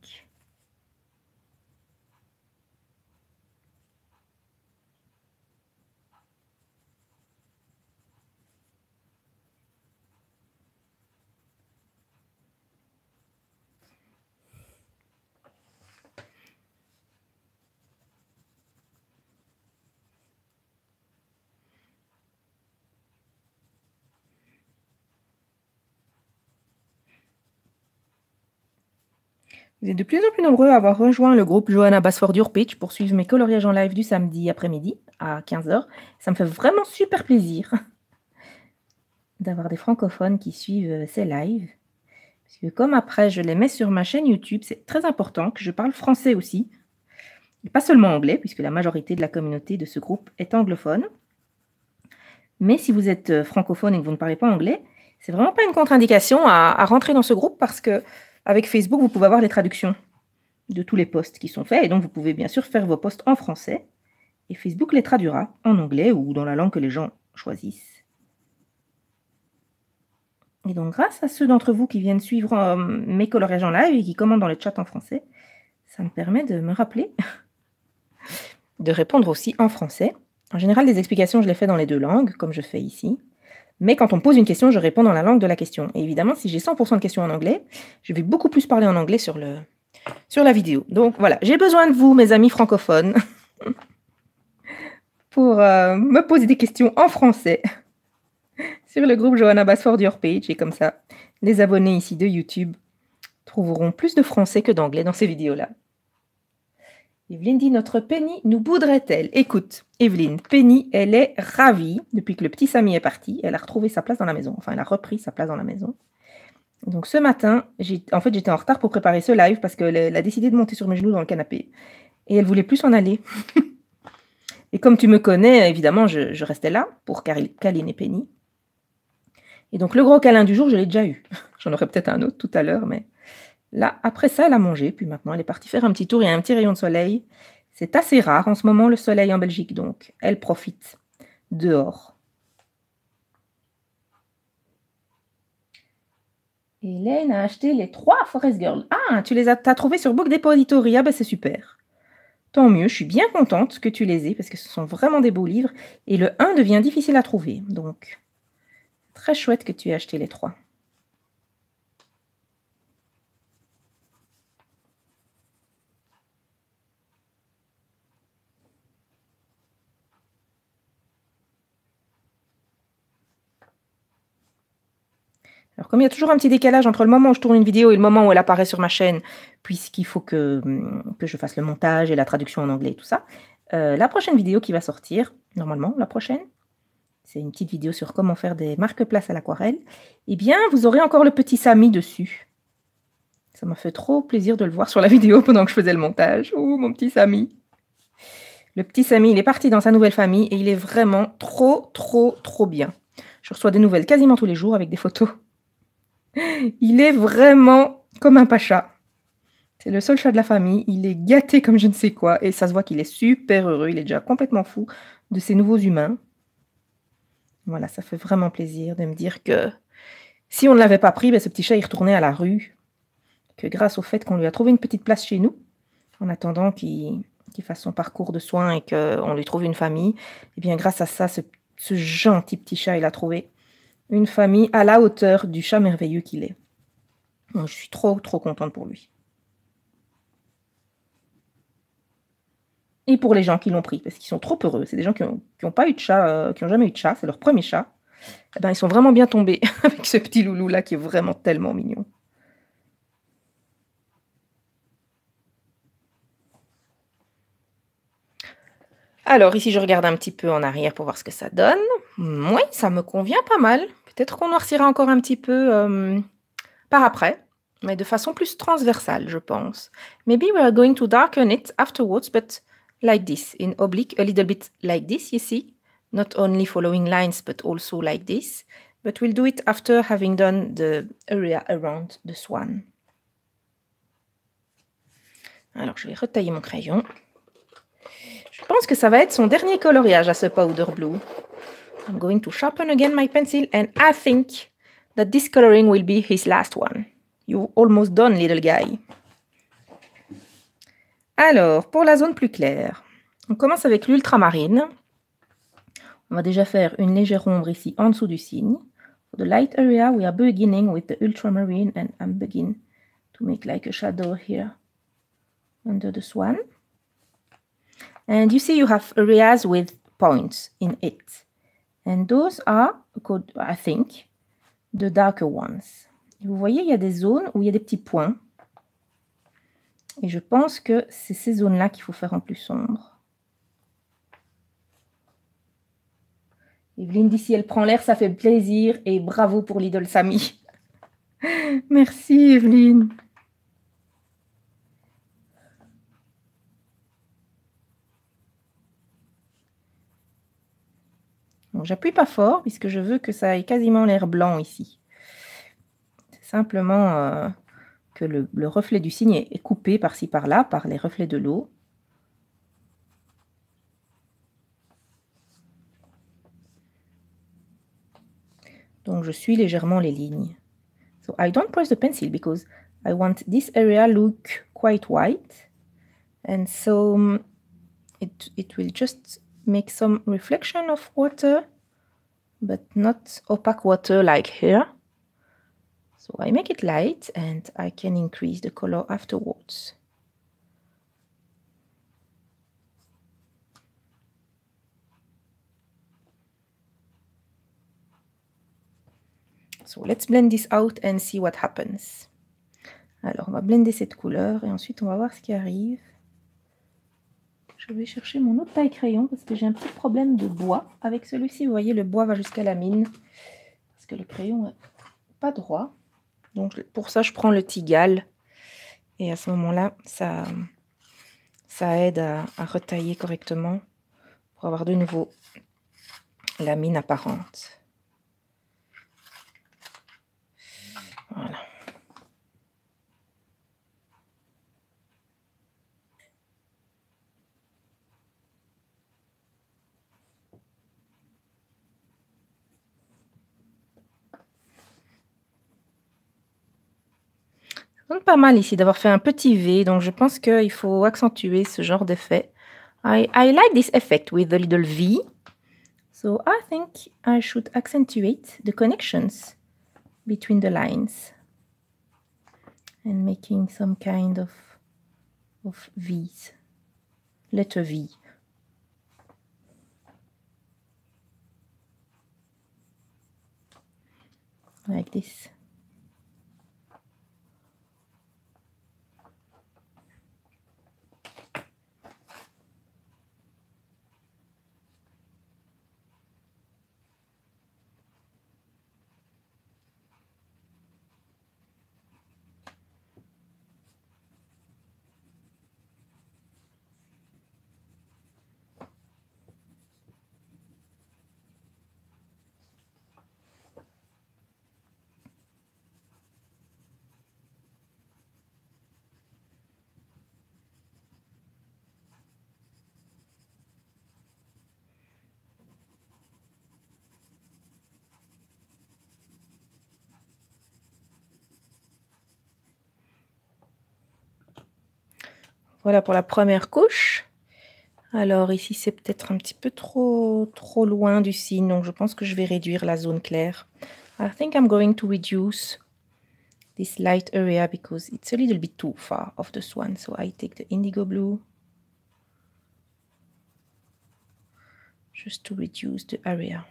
Speaker 1: Vous êtes de plus en plus nombreux à avoir rejoint le groupe Johanna Basford Your Page pour suivre mes coloriages en live du samedi après-midi à quinze heures. Ça me fait vraiment super plaisir d'avoir des francophones qui suivent ces lives. Parce que comme après je les mets sur ma chaîne YouTube, c'est très important que je parle français aussi. Et pas seulement anglais, puisque la majorité de la communauté de ce groupe est anglophone. Mais si vous êtes francophone et que vous ne parlez pas anglais, c'est vraiment pas une contre-indication à, à rentrer dans ce groupe parce que avec Facebook, vous pouvez avoir les traductions de tous les posts qui sont faits. Et donc, vous pouvez bien sûr faire vos posts en français. Et Facebook les traduira en anglais ou dans la langue que les gens choisissent. Et donc, grâce à ceux d'entre vous qui viennent suivre euh, mes coloriages en live et qui commentent dans le chat en français, ça me permet de me rappeler de répondre aussi en français. En général, les explications, je les fais dans les deux langues, comme je fais ici. Mais quand on me pose une question, je réponds dans la langue de la question. Et évidemment, si j'ai cent pour cent de questions en anglais, je vais beaucoup plus parler en anglais sur, le, sur la vidéo. Donc voilà, j'ai besoin de vous, mes amis francophones, pour euh, me poser des questions en français sur le groupe Johanna Basford Your Page. Et comme ça, les abonnés ici de YouTube trouveront plus de français que d'anglais dans ces vidéos-là. Evelyne dit, notre Penny nous bouderait-elle? Écoute, Evelyne, Penny, elle est ravie depuis que le petit Samy est parti. Elle a retrouvé sa place dans la maison. Enfin, elle a repris sa place dans la maison. Donc ce matin, en fait, j'étais en retard pour préparer ce live parce qu'elle a décidé de monter sur mes genoux dans le canapé. Et elle voulait plus s'en aller. Et comme tu me connais, évidemment, je, je restais là pour câliner Penny. Et donc le gros câlin du jour, je l'ai déjà eu. J'en aurai peut-être un autre tout à l'heure, mais... Là, après ça, elle a mangé, puis maintenant, elle est partie faire un petit tour et un petit rayon de soleil. C'est assez rare en ce moment, le soleil en Belgique, donc elle profite dehors. Hélène a acheté les trois Forest Girls. Ah, tu les as t'as trouvés sur Book Depository. Ah ben c'est super. Tant mieux, je suis bien contente que tu les aies, parce que ce sont vraiment des beaux livres. Et le un devient difficile à trouver, donc très chouette que tu aies acheté les trois. Alors, comme il y a toujours un petit décalage entre le moment où je tourne une vidéo et le moment où elle apparaît sur ma chaîne, puisqu'il faut que, que je fasse le montage et la traduction en anglais et tout ça, euh, la prochaine vidéo qui va sortir, normalement, la prochaine, c'est une petite vidéo sur comment faire des marque-places à l'aquarelle, eh bien, vous aurez encore le petit Samy dessus. Ça m'a fait trop plaisir de le voir sur la vidéo pendant que je faisais le montage. Oh, mon petit Samy. Le petit Samy, il est parti dans sa nouvelle famille et il est vraiment trop, trop, trop bien. Je reçois des nouvelles quasiment tous les jours avec des photos. Il est vraiment comme un pacha. C'est le seul chat de la famille. Il est gâté comme je ne sais quoi. Et ça se voit qu'il est super heureux. Il est déjà complètement fou de ces nouveaux humains. Voilà, ça fait vraiment plaisir de me dire que si on ne l'avait pas pris, ben, ce petit chat, il retournait à la rue. Que grâce au fait qu'on lui a trouvé une petite place chez nous, en attendant qu'il qu'il fasse son parcours de soins et qu'on lui trouve une famille, et bien grâce à ça, ce, ce gentil petit chat, il a trouvé une famille à la hauteur du chat merveilleux qu'il est. Donc, je suis trop, trop contente pour lui. Et pour les gens qui l'ont pris, parce qu'ils sont trop heureux. C'est des gens qui n'ont qui ont pas eu de chat, euh, qui n'ont jamais eu de chat, c'est leur premier chat. Eh ben, ils sont vraiment bien tombés avec ce petit loulou-là qui est vraiment tellement mignon. Alors ici, je regarde un petit peu en arrière pour voir ce que ça donne. Oui, ça me convient pas mal. Peut-être qu'on noircira encore un petit peu euh, par après, mais de façon plus transversale, je pense. Maybe we are going to darken it afterwards, but like this, in oblique, a little bit like this, you see? Not only following lines, but also like this. But we'll do it after having done the area around the swan. Alors, je vais retailler mon crayon. Je pense que ça va être son dernier coloriage à ce powder blue. I'm going to sharpen again my pencil and I think that this coloring will be his last one. You're almost done, little guy. Alors, pour la zone plus claire, on commence avec l'ultramarine. On va déjà faire une légère ombre ici en dessous du signe. For the light area, we are beginning with the ultramarine and I'm beginning to make like a shadow here under the swan. And you see you have areas with points in it. And those are, I think, the darker ones. Et vous voyez, il y a des zones où il y a des petits points. Et je pense que c'est ces zones-là qu'il faut faire en plus sombre. Evelyne dit si elle prend l'air, ça fait plaisir. Et bravo pour l'idole Samy. Merci Evelyne. Bon, j'appuie pas fort puisque je veux que ça ait quasiment l'air blanc ici. C'est simplement euh, que le, le reflet du signe est, est coupé par-ci par-là par les reflets de l'eau. Donc je suis légèrement les lignes. So I don't press the pencil because I want this area look quite white. And so um, it, it will just make some reflection of water, but not opaque water like here. So I make it light and I can increase the color afterwards. So let's blend this out and see what happens. Alors, on va blender cette couleur et ensuite on va voir ce qui arrive. Je vais chercher mon autre taille crayon parce que j'ai un petit problème de bois. Avec celui-ci, vous voyez, le bois va jusqu'à la mine parce que le crayon n'est pas droit. Donc, pour ça, je prends le Tigal. Et à ce moment-là, ça, ça aide à, à retailler correctement pour avoir de nouveau la mine apparente. Voilà. Pas mal ici d'avoir fait un petit V, donc je pense qu'il faut accentuer ce genre d'effet. I, I like this effect with the little V, so I think I should accentuate the connections between the lines and making some kind of, of V's, letter V. Like this. Voilà pour la première couche. Alors ici, c'est peut-être un petit peu trop, trop loin du signe, donc je pense que je vais réduire la zone claire. I think I'm going to reduce this light area because it's a little bit too far of the swan. So I take the indigo blue just to reduce the area.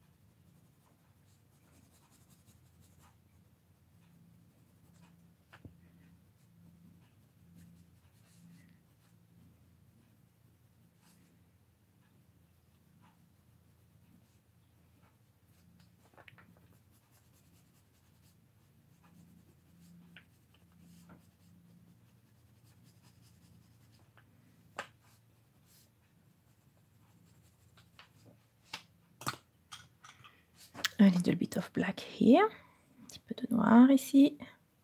Speaker 1: A little bit of black here, un petit peu de noir ici.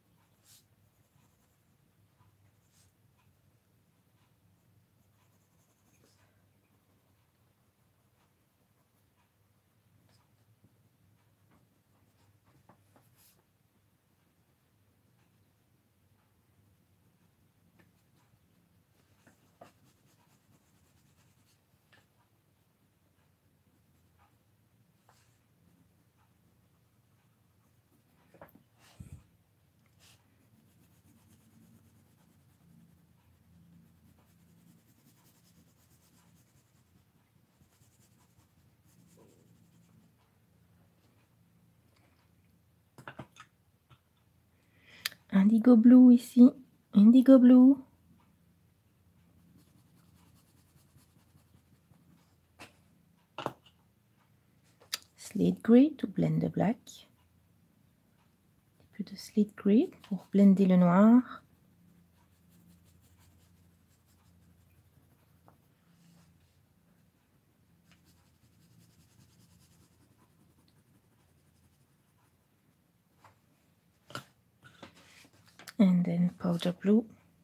Speaker 1: Indigo blue ici, indigo blue. Slate gray to blend the black. Un peu de slate gray pour blender le noir. And then powder blue.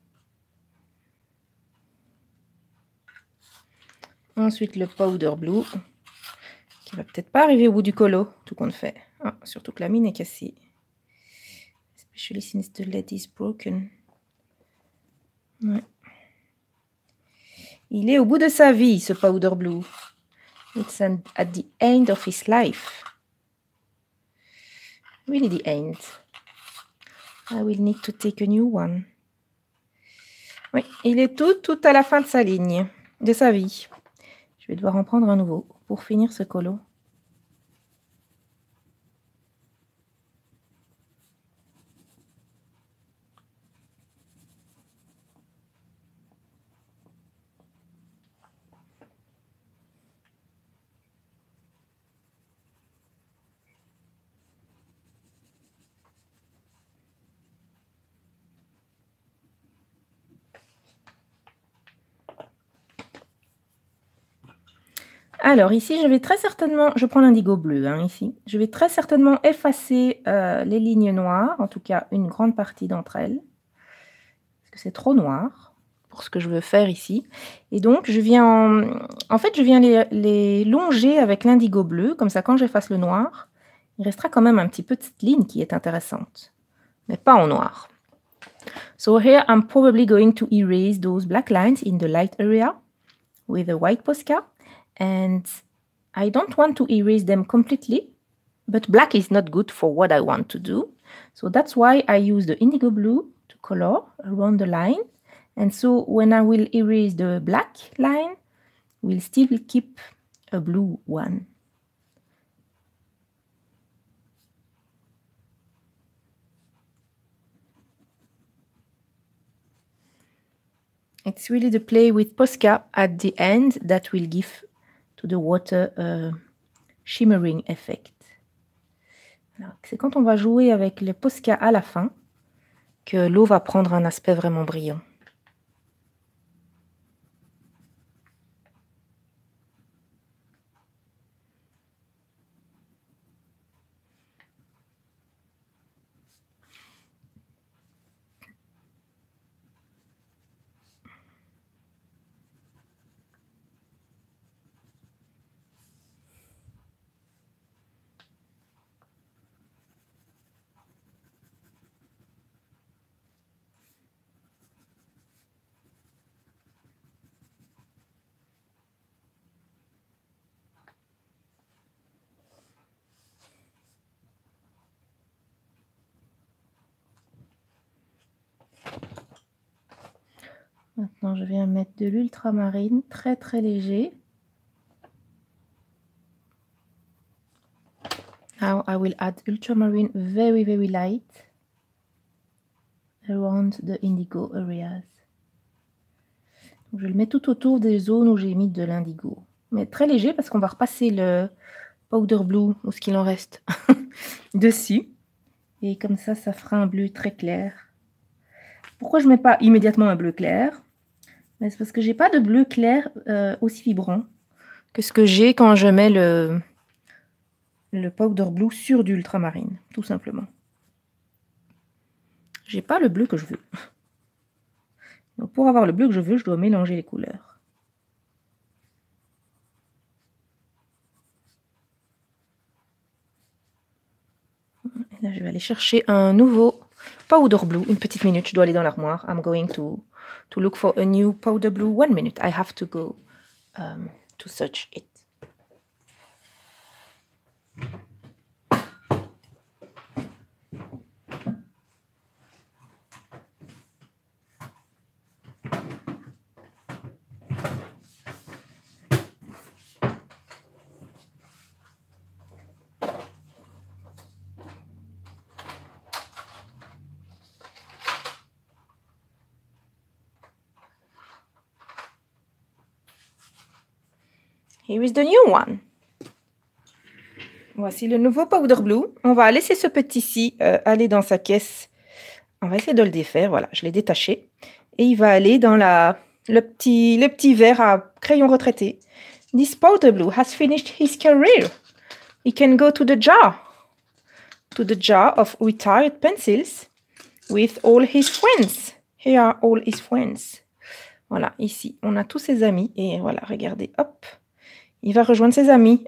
Speaker 1: Ensuite le powder blue, qui va peut-être pas arriver au bout du colo, tout compte fait. Ah, surtout que la mine est cassée. Especially since the lead is broken. Ouais. Il est au bout de sa vie, ce powder blue. It's an, at the end of his life. Really the end. I will need to take a new one. Oui, il est tout, tout à la fin de sa ligne, de sa vie. Je vais devoir en prendre un nouveau pour finir ce colo. Alors ici, je vais très certainement, je prends l'indigo bleu hein, ici, je vais très certainement effacer euh, les lignes noires, en tout cas une grande partie d'entre elles, parce que c'est trop noir pour ce que je veux faire ici. Et donc, je viens, en, en fait, je viens les, les longer avec l'indigo bleu, comme ça quand j'efface le noir, il restera quand même un petit peu de cette ligne qui est intéressante, mais pas en noir. So here I'm probably going to erase those black lines in the light area with a white Posca. And I don't want to erase them completely, but black is not good for what I want to do. So that's why I use the indigo blue to color around the line. And so when I will erase the black line, we'll still keep a blue one. It's really the play with Posca at the end that will give to the water a shimmering effect. C'est quand on va jouer avec les Posca à la fin que l'eau va prendre un aspect vraiment brillant. Maintenant, je viens mettre de l'ultramarine très très léger. Now I will add ultramarine very very light around the indigo areas. Donc, je le mets tout autour des zones où j'ai mis de l'indigo. Mais très léger parce qu'on va repasser le powder blue, ou ce qu'il en reste, dessus. Et comme ça, ça fera un bleu très clair. Pourquoi je ne mets pas immédiatement un bleu clair? C'est parce que j'ai pas de bleu clair euh, aussi vibrant que ce que j'ai quand je mets le, le powder blue sur du ultramarine, tout simplement. J'ai pas le bleu que je veux. Donc pour avoir le bleu que je veux, je dois mélanger les couleurs. Et là, je vais aller chercher un nouveau powder blue. Une petite minute, je dois aller dans l'armoire. I'm going to, to look for a new powder blue. One minute, I have to go um, to search it. Here is the new one. Voici le nouveau powder blue. On va laisser ce petit-ci euh, aller dans sa caisse. On va essayer de le défaire. Voilà, je l'ai détaché. Et il va aller dans la, le, petit, le petit verre à crayon retraité. This powder blue has finished his career. He can go to the jar. To the jar of retired pencils with all his friends. Here are all his friends. Voilà, ici, on a tous ses amis. Et voilà, regardez, hop. Il va rejoindre ses amis.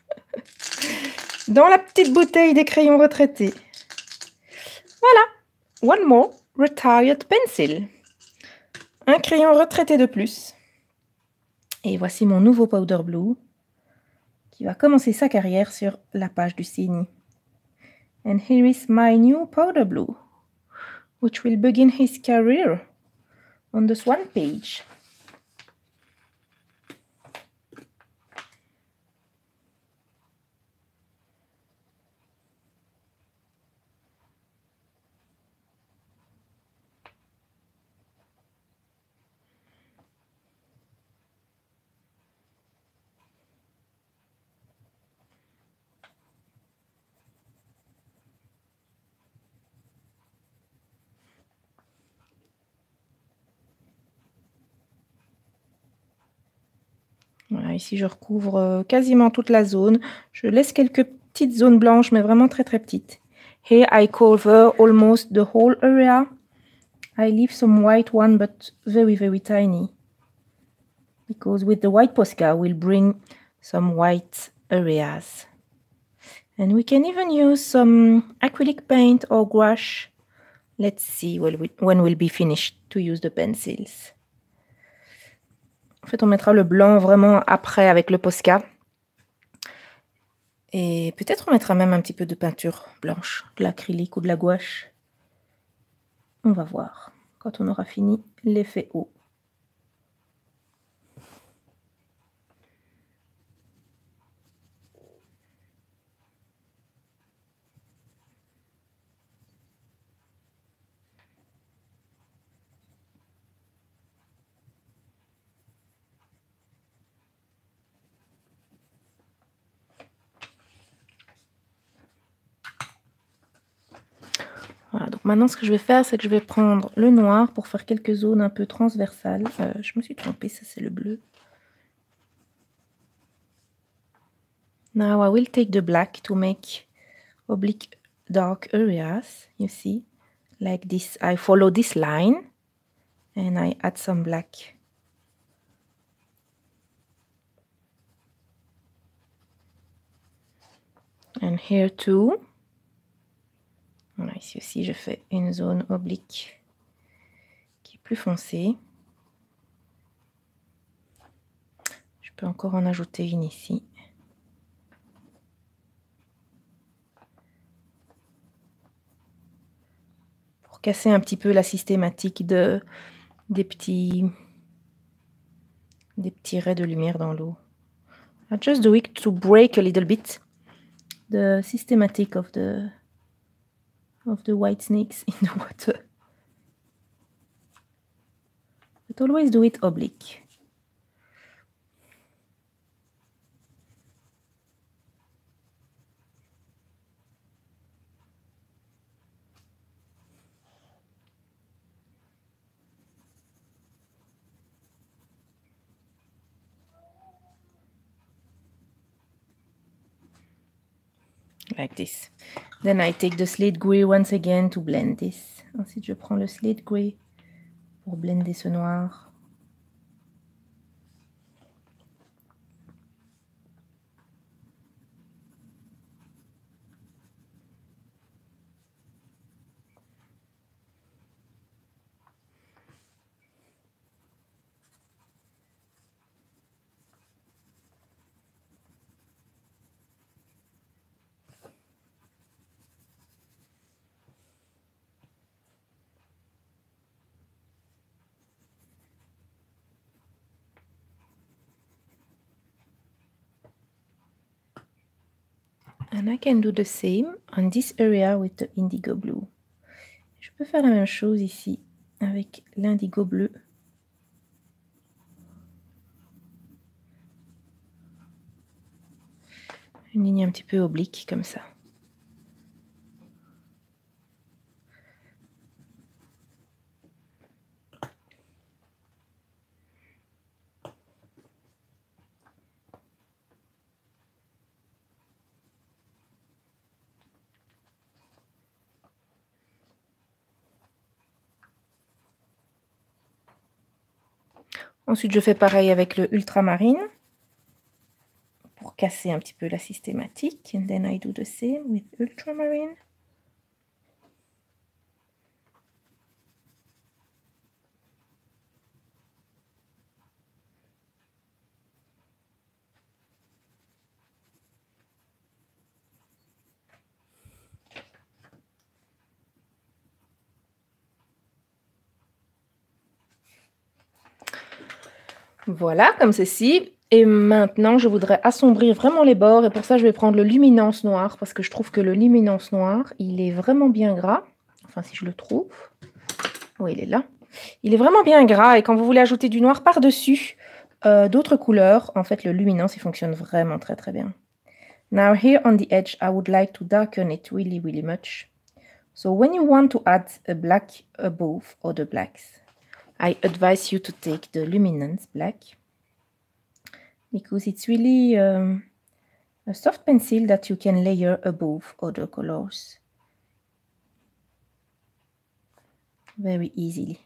Speaker 1: Dans la petite bouteille des crayons retraités. Voilà. One more retired pencil. Un crayon retraité de plus. Et voici mon nouveau powder blue qui va commencer sa carrière sur la page du signe. And here is my new powder blue, which will begin his career on the swan page. Voilà, ici je recouvre quasiment toute la zone. Je laisse quelques petites zones blanches, mais vraiment très très petites. Here I cover almost the whole area. I leave some white one, but very very tiny. Because with the white Posca, we'll bring some white areas. And we can even use some acrylic paint or gouache. Let's see when, we, when we'll be finished to use the pencils. En fait, on mettra le blanc vraiment après avec le Posca. Et peut-être on mettra même un petit peu de peinture blanche, de l'acrylique ou de la gouache. On va voir quand on aura fini l'effet haut. Voilà, donc maintenant ce que je vais faire, c'est que je vais prendre le noir pour faire quelques zones un peu transversales. Euh, je me suis trompée, ça c'est le bleu. Now I will take the black to make oblique dark areas, you see, like this. I follow this line and I add some black. And here too. Voilà, ici aussi, je fais une zone oblique qui est plus foncée. Je peux encore en ajouter une ici. Pour casser un petit peu la systématique de, des petits, des petits raies de lumière dans l'eau. I just do it to break a little bit the systematic of the of the white snakes in the water. But always do it oblique. Like this. Then I take the slate gray once again to blend this. Ensuite, je prends le slate gray pour blender ce noir. And I can do the same on this area with the indigo blue. Je peux faire la même chose ici avec l'indigo bleu. Une ligne un petit peu oblique comme ça. Ensuite, je fais pareil avec le ultramarine pour casser un petit peu la systématique. And then I do the same with ultramarine. Voilà, comme ceci. Et maintenant, je voudrais assombrir vraiment les bords. Et pour ça, je vais prendre le luminance noir. Parce que je trouve que le luminance noir, il est vraiment bien gras. Enfin, si je le trouve. Oui, il est là. Il est vraiment bien gras. Et quand vous voulez ajouter du noir par-dessus euh, d'autres couleurs, en fait, le luminance, il fonctionne vraiment très, très bien. Now, here on the edge, I would like to darken it really, really much. So, when you want to add a black above or the blacks, I advise you to take the luminance black because it's really um, a soft pencil that you can layer above other colors very easily.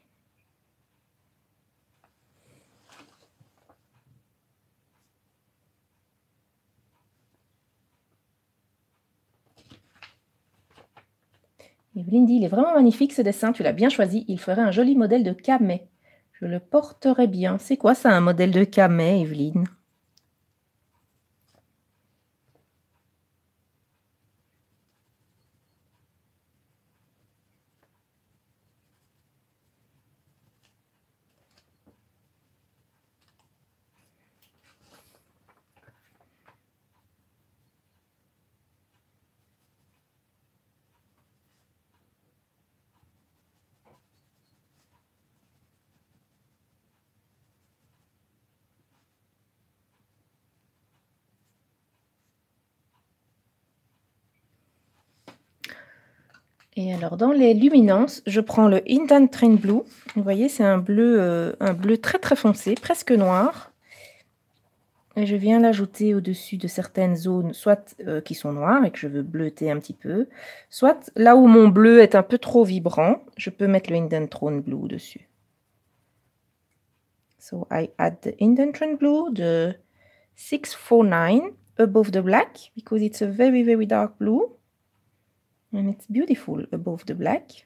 Speaker 1: Evelyne dit, il est vraiment magnifique ce dessin, tu l'as bien choisi, il ferait un joli modèle de camé. Je le porterai bien. C'est quoi ça, un modèle de camé, Evelyne? Et alors, dans les luminances, je prends le Indent Train Blue. Vous voyez, c'est un bleu, euh, un bleu très très foncé, presque noir. Et je viens l'ajouter au-dessus de certaines zones, soit euh, qui sont noires et que je veux bleuter un petit peu, soit là où mon bleu est un peu trop vibrant, je peux mettre le Indent Train Blue dessus. So I add the Indent Train Blue, the six four nine, above the black, because it's a very, very dark blue. And it's beautiful above the black.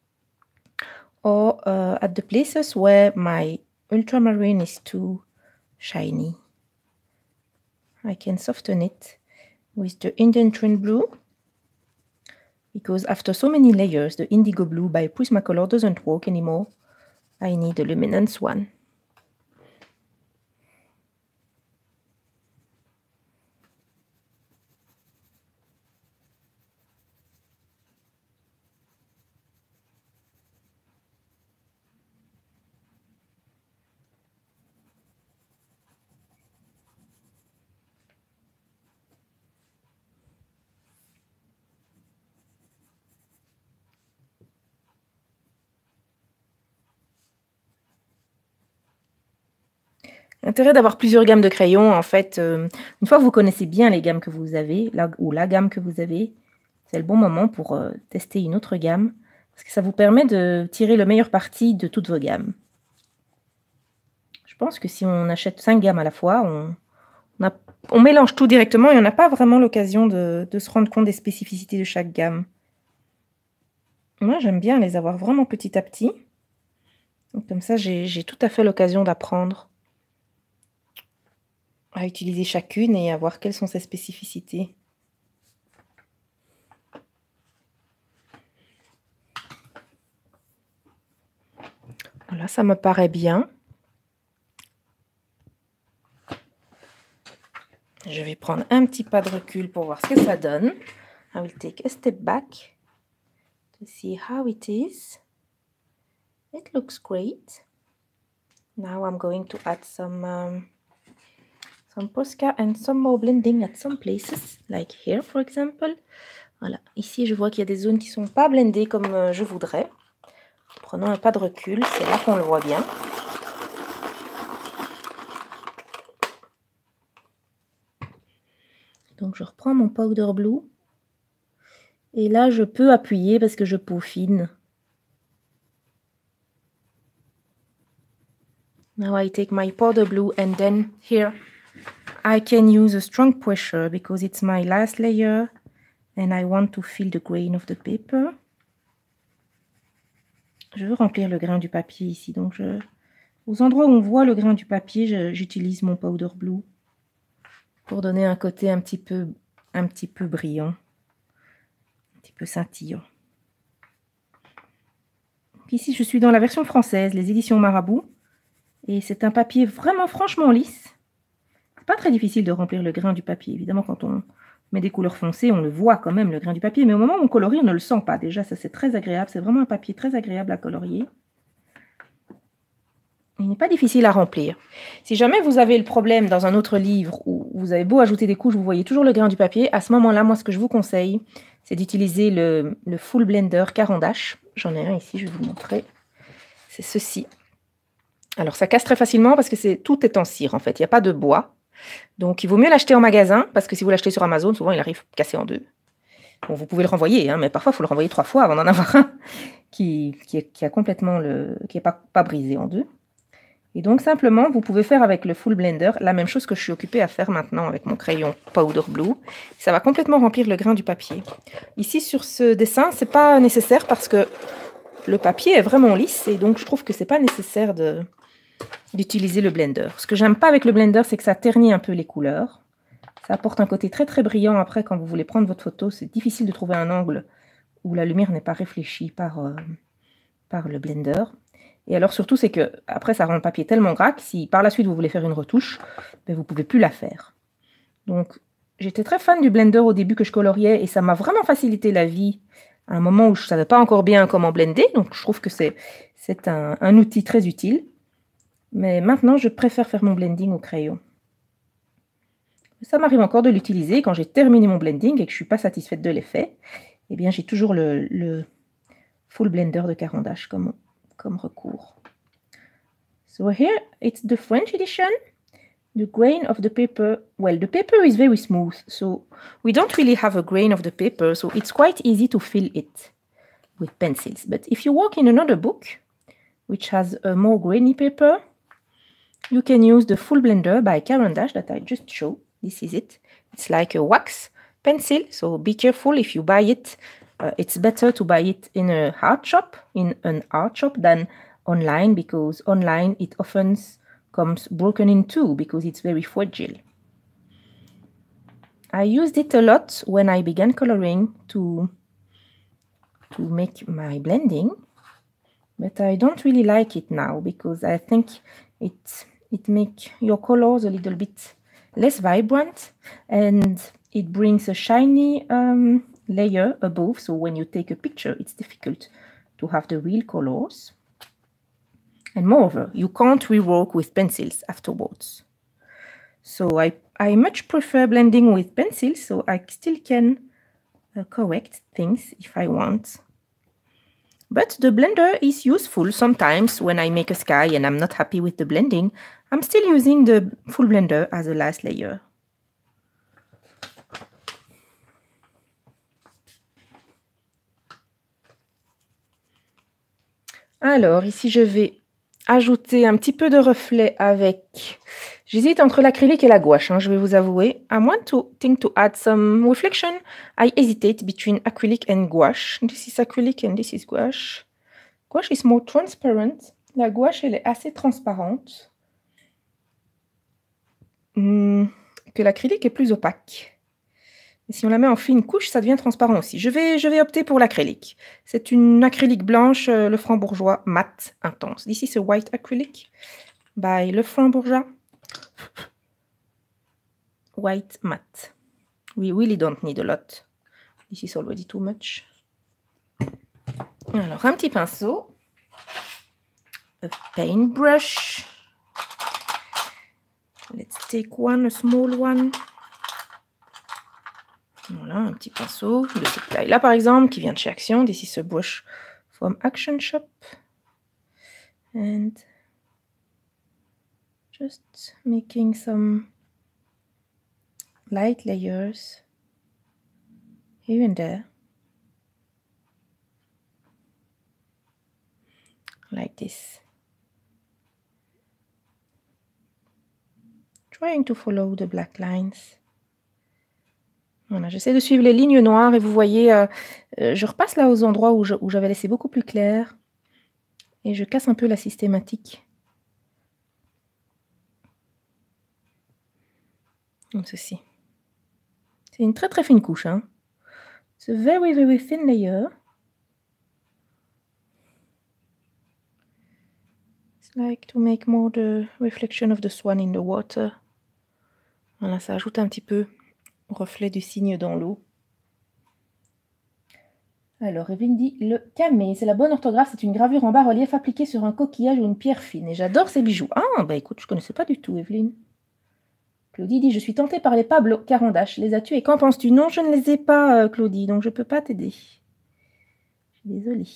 Speaker 1: Or uh, at the places where my ultramarine is too shiny, I can soften it with the Indent Train Blue, because after so many layers, the indigo blue by Prismacolor doesn't work anymore. I need a luminance one. L'intérêt d'avoir plusieurs gammes de crayons, en fait, euh, une fois que vous connaissez bien les gammes que vous avez, la, ou la gamme que vous avez, c'est le bon moment pour euh, tester une autre gamme, parce que ça vous permet de tirer le meilleur parti de toutes vos gammes. Je pense que si on achète cinq gammes à la fois, on, on, a, on mélange tout directement et on n'a pas vraiment l'occasion de, de se rendre compte des spécificités de chaque gamme. Moi, j'aime bien les avoir vraiment petit à petit. Donc, comme ça, j'ai tout à fait l'occasion d'apprendre à utiliser chacune et à voir quelles sont ses spécificités. Voilà, ça me paraît bien. Je vais prendre un petit pas de recul pour voir ce que ça donne. I will take a step back to see how it is. It looks great. Now I'm going to add some um, some Posca and some more blending at some places, like here for example. Voilà, ici je vois qu'il y a des zones qui ne sont pas blendées comme euh, je voudrais. Prenons un pas de recul, c'est là qu'on le voit bien. Donc je reprends mon powder blue. Et là je peux appuyer parce que je peaufine. Now I take my powder blue and then here I can use a strong pressure because it's my last layer and I want to feel the grain of the paper. Je veux remplir le grain du papier ici, donc je, aux endroits où on voit le grain du papier, j'utilise mon powder blue pour donner un côté un petit peu, un petit peu brillant, un petit peu scintillant. Donc ici, je suis dans la version française, les éditions Marabout, et c'est un papier vraiment franchement lisse. C'est pas très difficile de remplir le grain du papier. Évidemment, quand on met des couleurs foncées, on le voit quand même, le grain du papier, mais au moment où on colorie, on ne le sent pas. Déjà, ça c'est très agréable, c'est vraiment un papier très agréable à colorier. Il n'est pas difficile à remplir. Si jamais vous avez le problème dans un autre livre où vous avez beau ajouter des couches, vous voyez toujours le grain du papier, à ce moment-là, moi, ce que je vous conseille, c'est d'utiliser le, le Full Blender Caran d'Ache. J'en ai un ici, je vais vous montrer. C'est ceci. Alors, ça casse très facilement parce que c'est tout est en cire, en fait. Il n'y a pas de bois. Donc, il vaut mieux l'acheter en magasin parce que si vous l'achetez sur Amazon, souvent, il arrive cassé en deux. Bon, vous pouvez le renvoyer, hein, mais parfois, il faut le renvoyer trois fois avant d'en avoir un qui, qui, est, qui a complètement le, qui n'est pas, pas brisé en deux. Et donc, simplement, vous pouvez faire avec le Full Blender la même chose que je suis occupée à faire maintenant avec mon crayon Powder Blue. Ça va complètement remplir le grain du papier. Ici, sur ce dessin, ce n'est pas nécessaire parce que le papier est vraiment lisse et donc je trouve que ce n'est pas nécessaire de, d'utiliser le blender. Ce que j'aime pas avec le blender, c'est que ça ternit un peu les couleurs. Ça apporte un côté très très brillant après quand vous voulez prendre votre photo. C'est difficile de trouver un angle où la lumière n'est pas réfléchie par, euh, par le blender. Et alors surtout, c'est que après ça rend le papier tellement gras que si par la suite vous voulez faire une retouche, ben, vous ne pouvez plus la faire. Donc j'étais très fan du blender au début que je coloriais et ça m'a vraiment facilité la vie à un moment où je ne savais pas encore bien comment blender. Donc je trouve que c'est un, un outil très utile. Mais maintenant, je préfère faire mon blending au crayon. Ça m'arrive encore de l'utiliser quand j'ai terminé mon blending et que je ne suis pas satisfaite de l'effet. Eh bien, j'ai toujours le, le Full Blender de Caran d'Ache comme, comme recours. So here, it's the French edition. The grain of the paper, well, the paper is very smooth, so we don't really have a grain of the paper, so it's quite easy to fill it with pencils. But if you work in another book, which has a more grainy paper, you can use the Full Blender by Caran d'Ache that I just showed. This is it. It's like a wax pencil, so be careful if you buy it. Uh, it's better to buy it in a art shop, in an art shop, than online, because online it often comes broken in two because it's very fragile. I used it a lot when I began coloring to, to make my blending. but I don't really like it now because I think it it makes your colors a little bit less vibrant, and it brings a shiny um, layer above, so when you take a picture it's difficult to have the real colors. And moreover, you can't rework with pencils afterwards. So I, I much prefer blending with pencils, so I still can uh, correct things if I want. But the blender is useful sometimes when I make a sky and I'm not happy with the blending. I'm still using the full blender as a last layer. Alors, ici, je vais ajouter un petit peu de reflet avec... J'hésite entre l'acrylique et la gouache, hein, je vais vous avouer. I want to think to add some reflection. I hesitate between acrylic and gouache. This is acrylic and this is gouache. Gouache is more transparent. La gouache, elle est assez transparente. Hum, que l'acrylique est plus opaque. Et si on la met en fine couche, ça devient transparent aussi. Je vais, je vais opter pour l'acrylique. C'est une acrylique blanche, euh, le Franc-Bourgeois mat intense. This is a white acrylic by le Franc-Bourgeois. White matte. We really don't need a lot. This is already too much. Alors, un petit pinceau. A paintbrush. Let's take one, a small one. Voilà, un petit pinceau de cette taille-là, par exemple, qui vient de chez Action. This is a brush from Action Shop. And just making some light layers here and there. Like this. Trying to follow the black lines. Voilà, j'essaie de suivre les lignes noires et vous voyez, euh, euh, je repasse là aux endroits où, je, où j'avais laissé beaucoup plus clair et je casse un peu la systématique. Comme ceci. C'est une très très fine couche. Hein. It's a very very thin layer. It's like to make more the reflection of the swan in the water. Voilà, ça ajoute un petit peu au reflet du cygne dans l'eau. Alors, Evelyne dit le camé, c'est la bonne orthographe, c'est une gravure en bas-relief appliquée sur un coquillage ou une pierre fine. Et j'adore ces bijoux. Ah, bah écoute, je ne connaissais pas du tout, Evelyne. Claudie dit, je suis tentée par les Pablo Carandache. Les as-tu et qu'en penses-tu? Non, je ne les ai pas, Claudie, donc je ne peux pas t'aider. Je suis désolée.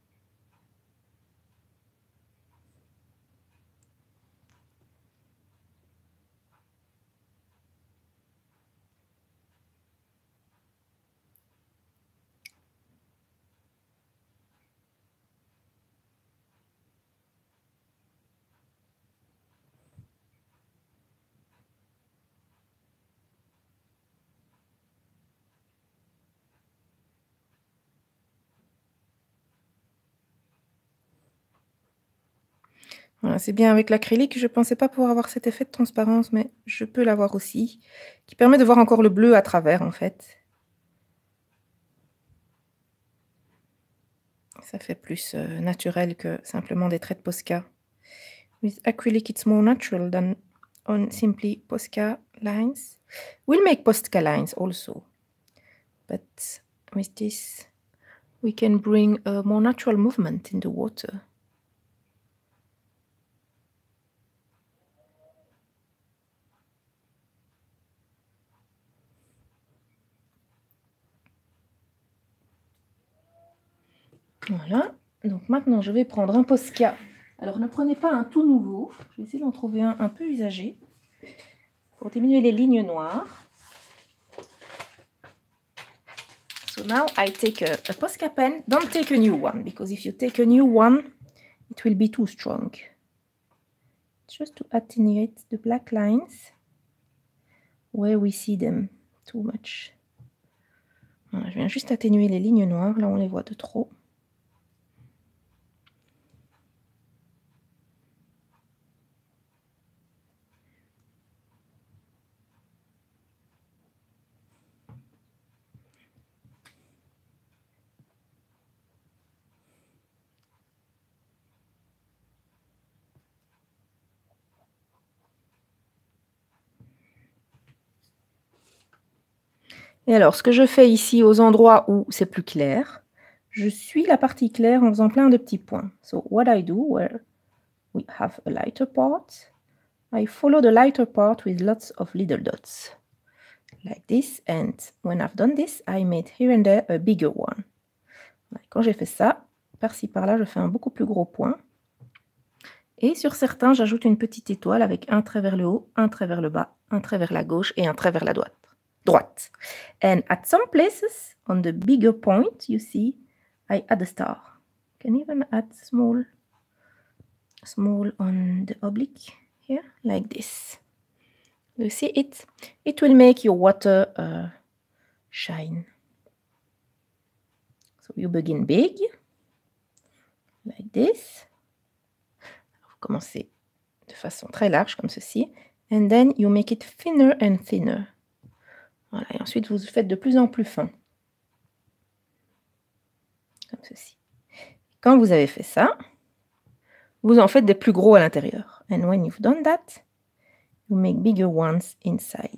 Speaker 1: Voilà, c'est bien avec l'acrylique, je ne pensais pas pouvoir avoir cet effet de transparence, mais je peux l'avoir aussi, qui permet de voir encore le bleu à travers, en fait. Ça fait plus euh, naturel que simplement des traits de Posca. With acrylic, it's more natural than on simply Posca lines. We'll make Posca lines also, but with this, we can bring a more natural movement in the water. Voilà, donc maintenant je vais prendre un Posca. Alors ne prenez pas un tout nouveau, je vais essayer d'en trouver un un peu usagé pour diminuer les lignes noires. So now I take a, a Posca pen. Don't take a new one, because if you take a new one, it will be too strong. Just to attenuate the black lines where we see them too much. Voilà, je viens juste atténuer les lignes noires, là on les voit de trop. Et alors, ce que je fais ici aux endroits où c'est plus clair, je suis la partie claire en faisant plein de petits points. So what I do, where we have a lighter part, I follow the lighter part with lots of little dots. Like this, and when I've done this, I made here and there a bigger one. Quand j'ai fait ça, par-ci par-là, je fais un beaucoup plus gros point. Et sur certains, j'ajoute une petite étoile avec un trait vers le haut, un trait vers le bas, un trait vers la gauche et un trait vers la droite. droite. And at some places, on the bigger point, you see, I add a star. You can even add small, small on the oblique here, like this. You see it? It will make your water uh, shine. So you begin big, like this. Vous commencez de façon très large, comme ceci. And then you make it thinner and thinner. Voilà, et ensuite vous faites de plus en plus fin. Comme ceci. Quand vous avez fait ça, vous en faites des plus gros à l'intérieur. And when you've done that, you make bigger ones inside.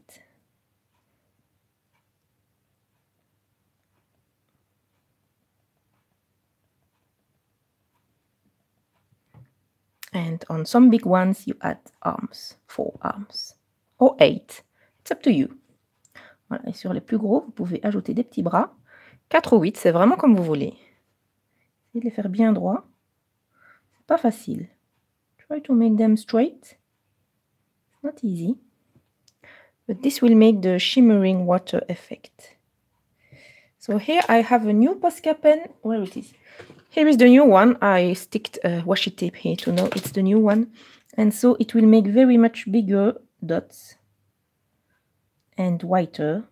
Speaker 1: And on some big ones, you add arms, four arms, or eight. It's up to you. Voilà. Et sur les plus gros, vous pouvez ajouter des petits bras. quatre ou huit, c'est vraiment comme vous voulez. Essayez de les faire bien droits. C'est pas facile. Try to make them straight. It's not easy. But this will make the shimmering water effect. So here I have a new Posca pen. Where it is? Here is the new one. I sticked uh, washi tape here to know it's the new one. And so it will make very much bigger dots and whiter.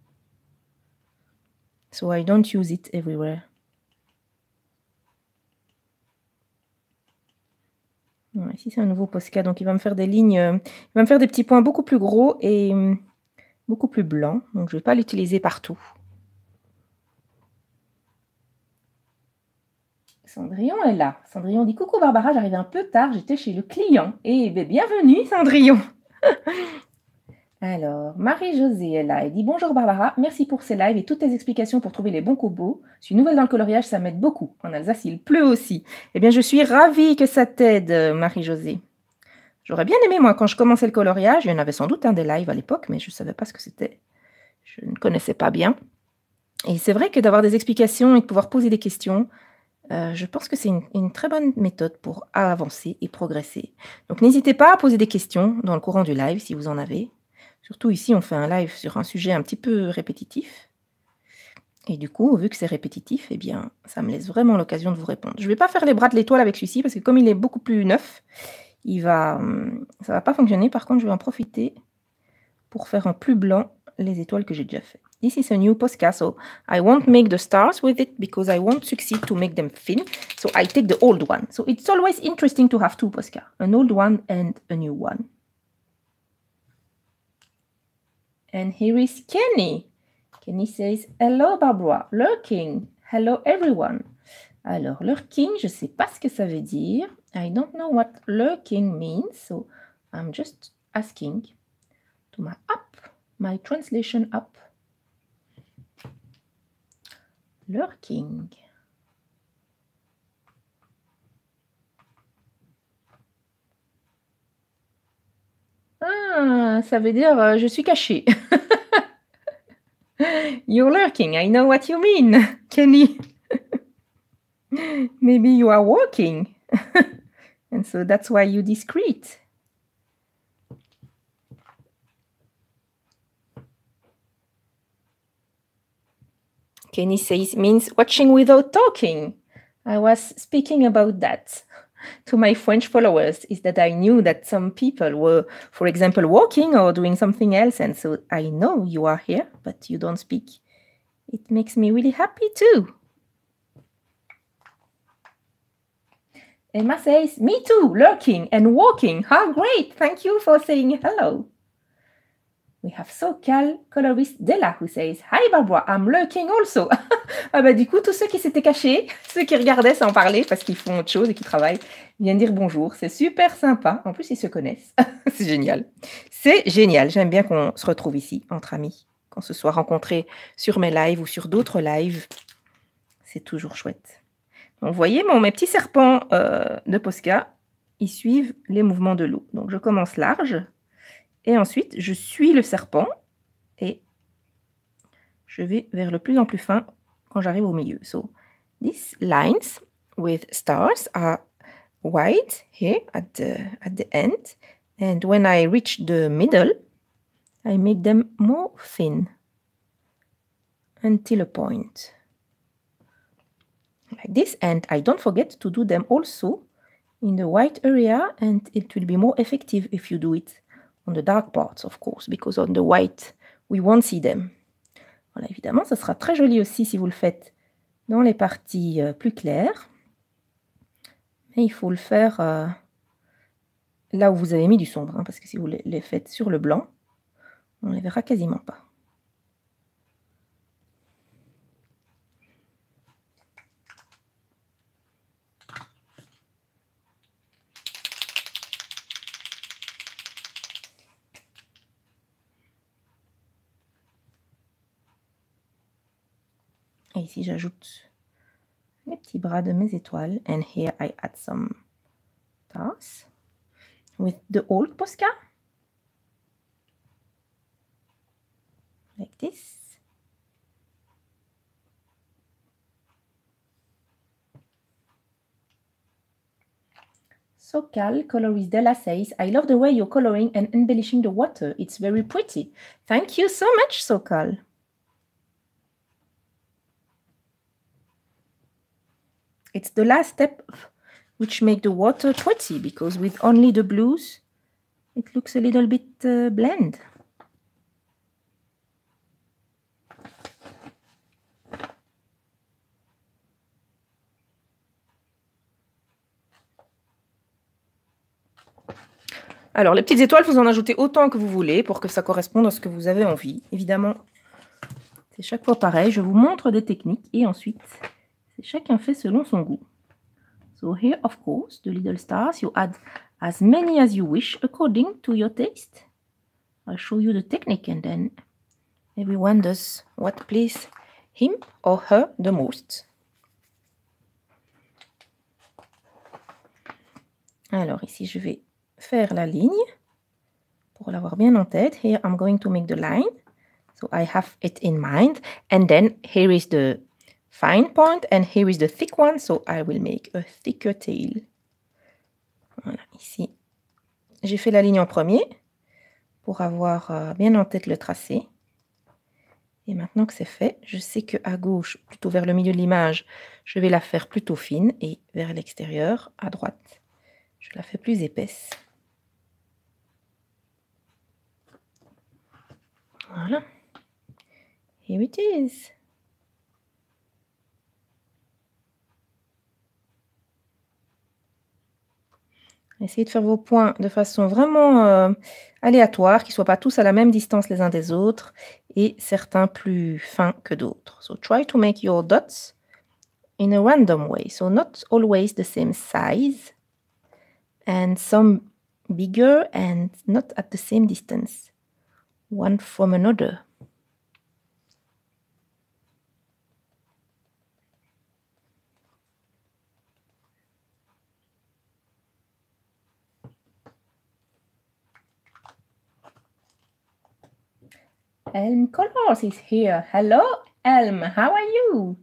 Speaker 1: So I don't use it everywhere. Voilà, ici c'est un nouveau Posca, donc il va me faire des lignes, euh, il va me faire des petits points beaucoup plus gros et euh, beaucoup plus blancs. Donc je ne vais pas l'utiliser partout. Cendrillon est là. Cendrillon dit coucou Barbara, j'arrive un peu tard, j'étais chez le client. Et ben, bienvenue Cendrillon. Alors, Marie-Josée est là. Elle dit bonjour Barbara, merci pour ces lives et toutes tes explications pour trouver les bons combos. Je suis nouvelle dans le coloriage, ça m'aide beaucoup. En Alsace, il pleut aussi. Eh bien, je suis ravie que ça t'aide, Marie-Josée. J'aurais bien aimé, moi, quand je commençais le coloriage, il y en avait sans doute un des lives à l'époque, mais je ne savais pas ce que c'était. Je ne connaissais pas bien. Et c'est vrai que d'avoir des explications et de pouvoir poser des questions, Euh, je pense que c'est une, une très bonne méthode pour avancer et progresser. Donc n'hésitez pas à poser des questions dans le courant du live si vous en avez. Surtout ici, on fait un live sur un sujet un petit peu répétitif. Et du coup, vu que c'est répétitif, eh bien, ça me laisse vraiment l'occasion de vous répondre. Je ne vais pas faire les bras de l'étoile avec celui-ci parce que comme il est beaucoup plus neuf, il va, ça ne va pas fonctionner. Par contre, je vais en profiter pour faire en plus blanc les étoiles que j'ai déjà fait. This is a new Posca, so I won't make the stars with it because I won't succeed to make them thin. So I take the old one. So it's always interesting to have two Posca, an old one and a new one. And here is Kenny. Kenny says, hello Barbara, lurking. Hello everyone. Alors, lurking, je ne sais pas ce que ça veut dire. I don't know what lurking means, so I'm just asking to my app, my translation app. Lurking. Ah, ça veut dire euh, je suis caché. You're lurking. I know what you mean, Kenny. Maybe you are walking. And so that's why you're discreet. Kenny says means watching without talking. I was speaking about that to my French followers, is that I knew that some people were, for example, walking or doing something else. And so I know you are here, but you don't speak. It makes me really happy too. Emma says, me too, lurking and walking. How great. Thank you for saying hello. We have SoCal colorist Della who says, hi Barbara, I'm lurking also. Ah bah du coup, tous ceux qui s'étaient cachés, ceux qui regardaient sans parler parce qu'ils font autre chose et qui travaillent, viennent dire bonjour. C'est super sympa. En plus, ils se connaissent. C'est génial. C'est génial. J'aime bien qu'on se retrouve ici entre amis qu'on se soit rencontrés sur mes lives ou sur d'autres lives. C'est toujours chouette. Donc, vous voyez, mon, mes petits serpents euh, de Posca, ils suivent les mouvements de l'eau. Donc, je commence large et ensuite, je suis le serpent et je vais vers le plus en plus fin quand j'arrive au milieu. So, these lines with stars are white here at the, at the end. And when I reach the middle, I make them more thin until a point. Like this. And I don't forget to do them also in the white area, and it will be more effective if you do it on the dark parts, of course, because on the white, we won't see them. Voilà, évidemment, ça sera très joli aussi si vous le faites dans les parties euh, plus claires. Mais il faut le faire euh, là où vous avez mis du sombre, hein, parce que si vous les, les faites sur le blanc, on ne les verra quasiment pas. Et ici, j'ajoute les petits bras de mes étoiles. And here I add some stars with the old Posca. Like this. Sokal Colorist Della says, I love the way you're coloring and embellishing the water. It's very pretty. Thank you so much, Sokal. It's the last step which make the water pretty, because with only the blues, it looks a little bit uh, bland. Alors, les petites étoiles, vous en ajoutez autant que vous voulez pour que ça corresponde à ce que vous avez envie. Évidemment, c'est chaque fois pareil. Je vous montre des techniques et ensuite, c'est chacun fait selon son goût. So here, of course, the little stars, you add as many as you wish according to your taste. I'll show you the technique and then everyone does what please him or her the most. Alors, ici, je vais faire la ligne pour l'avoir bien en tête. Here I'm going to make the line, so I have it in mind, and then here is the fine point and here is the thick one, so I will make a thicker tail. Voilà, ici j'ai fait la ligne en premier pour avoir euh, bien en tête le tracé, et maintenant que c'est fait, je sais que à gauche, plutôt vers le milieu de l'image, je vais la faire plutôt fine, et vers l'extérieur, à droite, je la fais plus épaisse. Voilà. Here it is. Essayez de faire vos points de façon vraiment euh, aléatoire, qu'ils ne soient pas tous à la même distance les uns des autres, et certains plus fins que d'autres. So try to make your dots in a random way. So not always the same size, and some bigger and not at the same distance, one from another. Elm Colors is here. Hello, Elm. How are you?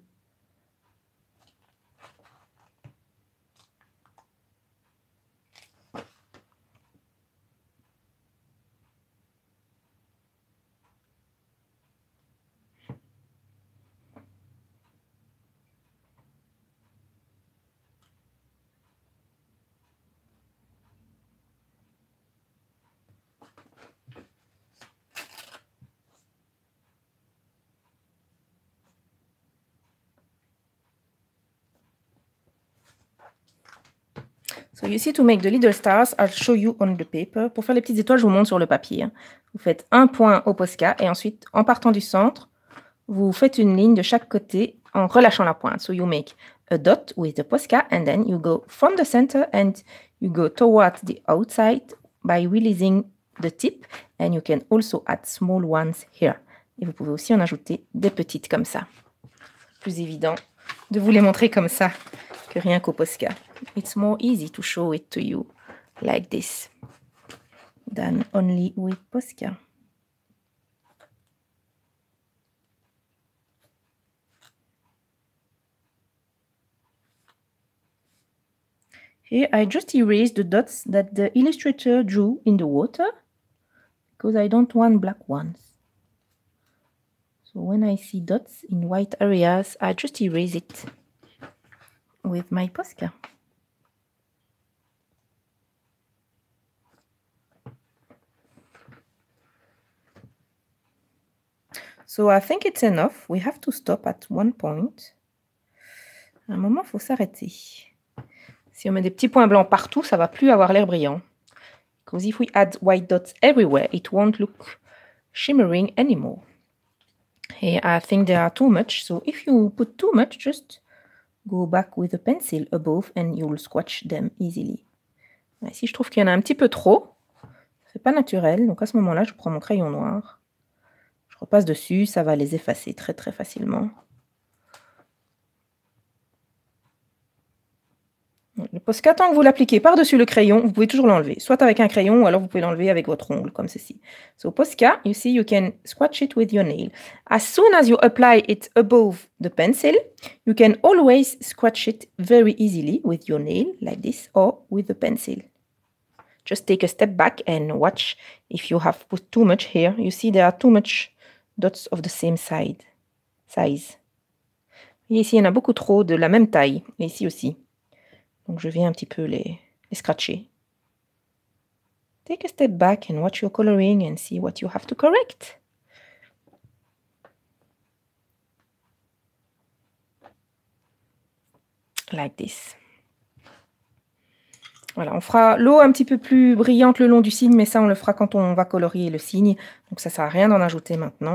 Speaker 1: So you see, to make the little stars, I'll show you on the paper. Pour faire les petites étoiles, je vous montre sur le papier. Vous faites un point au Posca et ensuite, en partant du centre, vous faites une ligne de chaque côté en relâchant la pointe. So you make a dot with the Posca and then you go from the center and you go towards the outside by releasing the tip, and you can also add small ones here. Et vous pouvez aussi en ajouter des petites comme ça. Plus évident de vous les montrer comme ça que rien qu'au Posca. It's more easy to show it to you like this than only with Posca. Here I just erased the dots that the illustrator drew in the water because I don't want black ones. So when I see dots in white areas, I just erase it with my Posca. So I think it's enough. We have to stop at one point. À un moment, il faut s'arrêter. Si on met des petits points blancs partout, ça va plus avoir l'air brillant. Because if we add white dots everywhere, it won't look shimmering anymore. Here, I think there are too much. So if you put too much, just go back with a pencil above and you'll squash them easily. Ici, je trouve qu'il y en a un petit peu trop. C'est pas naturel. Donc à ce moment-là, je prends mon crayon noir. Je repasse dessus. Ça va les effacer très très facilement. Le Posca, tant que vous l'appliquez par-dessus le crayon, vous pouvez toujours l'enlever. Soit avec un crayon, ou alors vous pouvez l'enlever avec votre ongle, comme ceci. So Posca, you see, you can scratch it with your nail. As soon as you apply it above the pencil, you can always scratch it very easily with your nail, like this, or with the pencil. Just take a step back and watch if you have put too much here. You see, there are too much dots of the same side, size. Et ici, il y en a beaucoup trop de la même taille. Et ici aussi. Donc, je viens un petit peu les, les scratcher. Take a step back and watch your coloring and see what you have to correct. Like this. Voilà, on fera l'eau un petit peu plus brillante le long du signe, mais ça, on le fera quand on va colorier le signe. Donc, ça ne sert à rien d'en ajouter maintenant.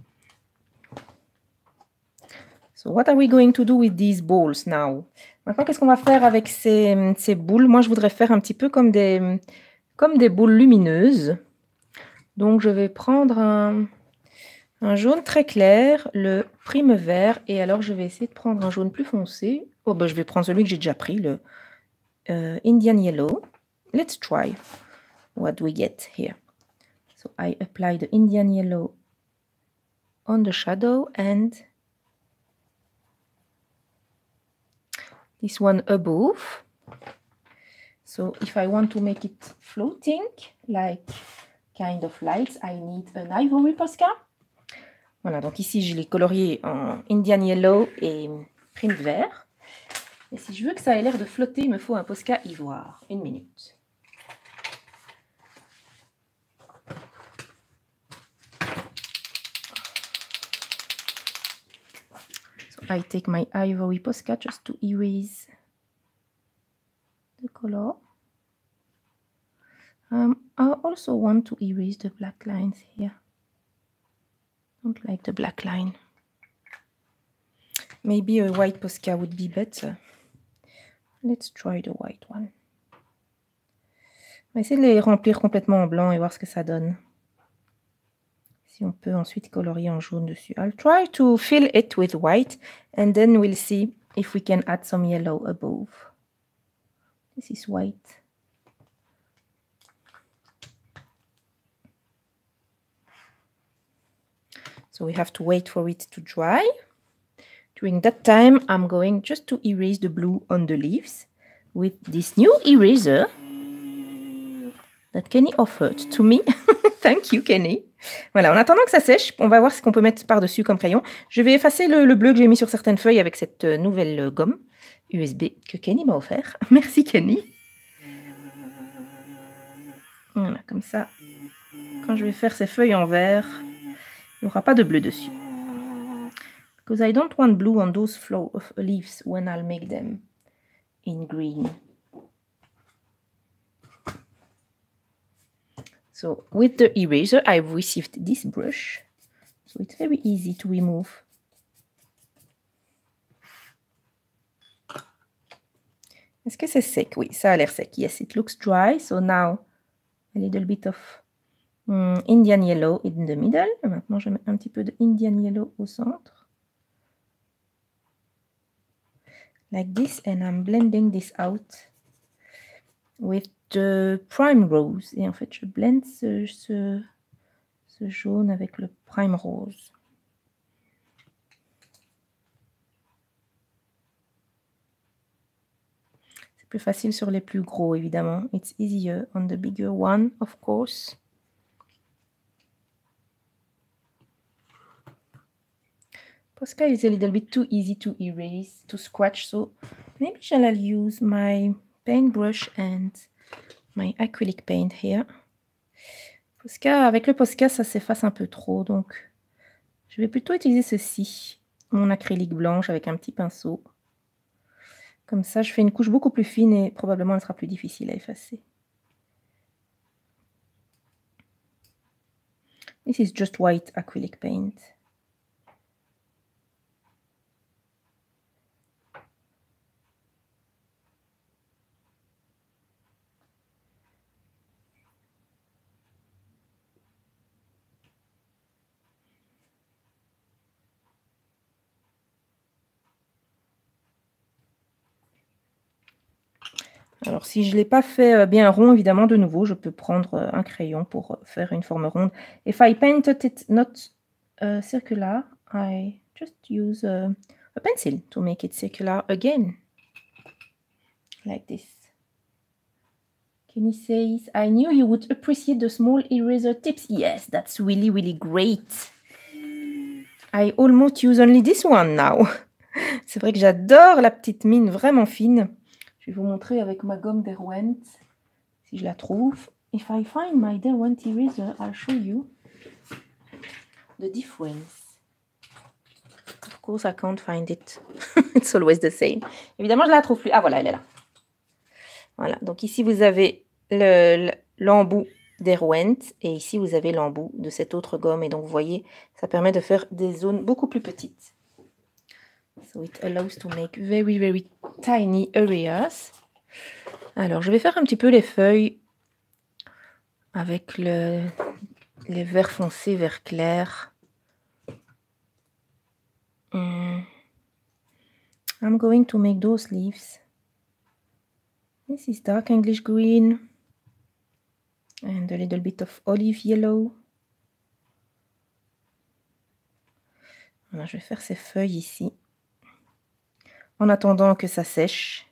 Speaker 1: So, what are we going to do with these balls now? Maintenant, qu'est-ce qu'on va faire avec ces, ces boules? Moi, je voudrais faire un petit peu comme des, comme des boules lumineuses. Donc, je vais prendre un, un jaune très clair, le prime vert, et alors je vais essayer de prendre un jaune plus foncé. Oh, ben, je vais prendre celui que j'ai déjà pris, le uh, Indian Yellow. Let's try what we get here. So, I apply the Indian Yellow on the shadow and this one above. So if I want to make it floating, like kind of lights, I need an ivory Posca. Voilà, donc ici je l'ai colorié en Indian Yellow et prime vert. Et si je veux que ça ait l'air de flotter, il me faut un Posca ivoire. Une minute. I take my ivory Posca just to erase the color. Um, I also want to erase the black lines here. Don't like the black line. Maybe a white Posca would be better. Let's try the white one. On va essayer de les remplir complètement en blanc et voir ce que ça donne. Si on peut ensuite colorier en jaune dessus. I'll try to fill it with white and then we'll see if we can add some yellow above. This is white. So we have to wait for it to dry. During that time, I'm going just to erase the blue on the leaves with this new eraser that Kenny offered to me. Thank you, Kenny. Voilà, en attendant que ça sèche, on va voir ce qu'on peut mettre par-dessus comme crayon. Je vais effacer le, le bleu que j'ai mis sur certaines feuilles avec cette nouvelle gomme U S B que Kenny m'a offert. Merci, Kenny. Voilà, comme ça, quand je vais faire ces feuilles en vert, il n'y aura pas de bleu dessus. Because I don't want blue on those flow of leaves when I'll make them in green. So with the eraser, I've received this brush. So it's very easy to remove. Est-ce que c'est sec? Oui, ça a l'air sec. Yes, it looks dry. So now a little bit of Hmm, Indian yellow in the middle. Maintenant, je mets un petit peu de Indian yellow au centre. Like this, and I'm blending this out with the prime rose. Et en fait, je blende ce, ce, ce jaune avec le prime rose. C'est plus facile sur les plus gros, évidemment. It's easier on the bigger one, of course. Posca is a little bit too easy to erase, to scratch, so maybe shall I use my paintbrush and my acrylic paint here. Posca, avec le Posca, ça s'efface un peu trop, donc je vais plutôt utiliser ceci, mon acrylique blanche avec un petit pinceau. Comme ça, je fais une couche beaucoup plus fine et probablement elle sera plus difficile à effacer. This is just white acrylic paint. Alors, si je ne l'ai pas fait bien rond, évidemment, de nouveau, je peux prendre un crayon pour faire une forme ronde. If I painted it not uh, circular, I just use a, a pencil to make it circular again. Like this. Kenny says, I knew you would appreciate the small eraser tips. Yes, that's really, really great. I almost use only this one now. C'est vrai que j'adore la petite mine vraiment fine. Je vais vous montrer avec ma gomme Derwent, si je la trouve. If I find my Derwent eraser, I'll show you the difference. Of course, I can't find it. It's always the same. Évidemment, je ne la trouve plus. Ah, voilà, elle est là. Voilà, donc ici, vous avez l'embout Derwent et ici, vous avez l'embout de cette autre gomme. Et donc, vous voyez, ça permet de faire des zones beaucoup plus petites. So it allows to make very, very tiny areas. Alors, je vais faire un petit peu les feuilles avec le, les verts foncés, vert clair. Mm. I'm going to make those leaves. This is dark English green and a little bit of olive yellow. Alors, je vais faire ces feuilles ici en attendant que ça sèche.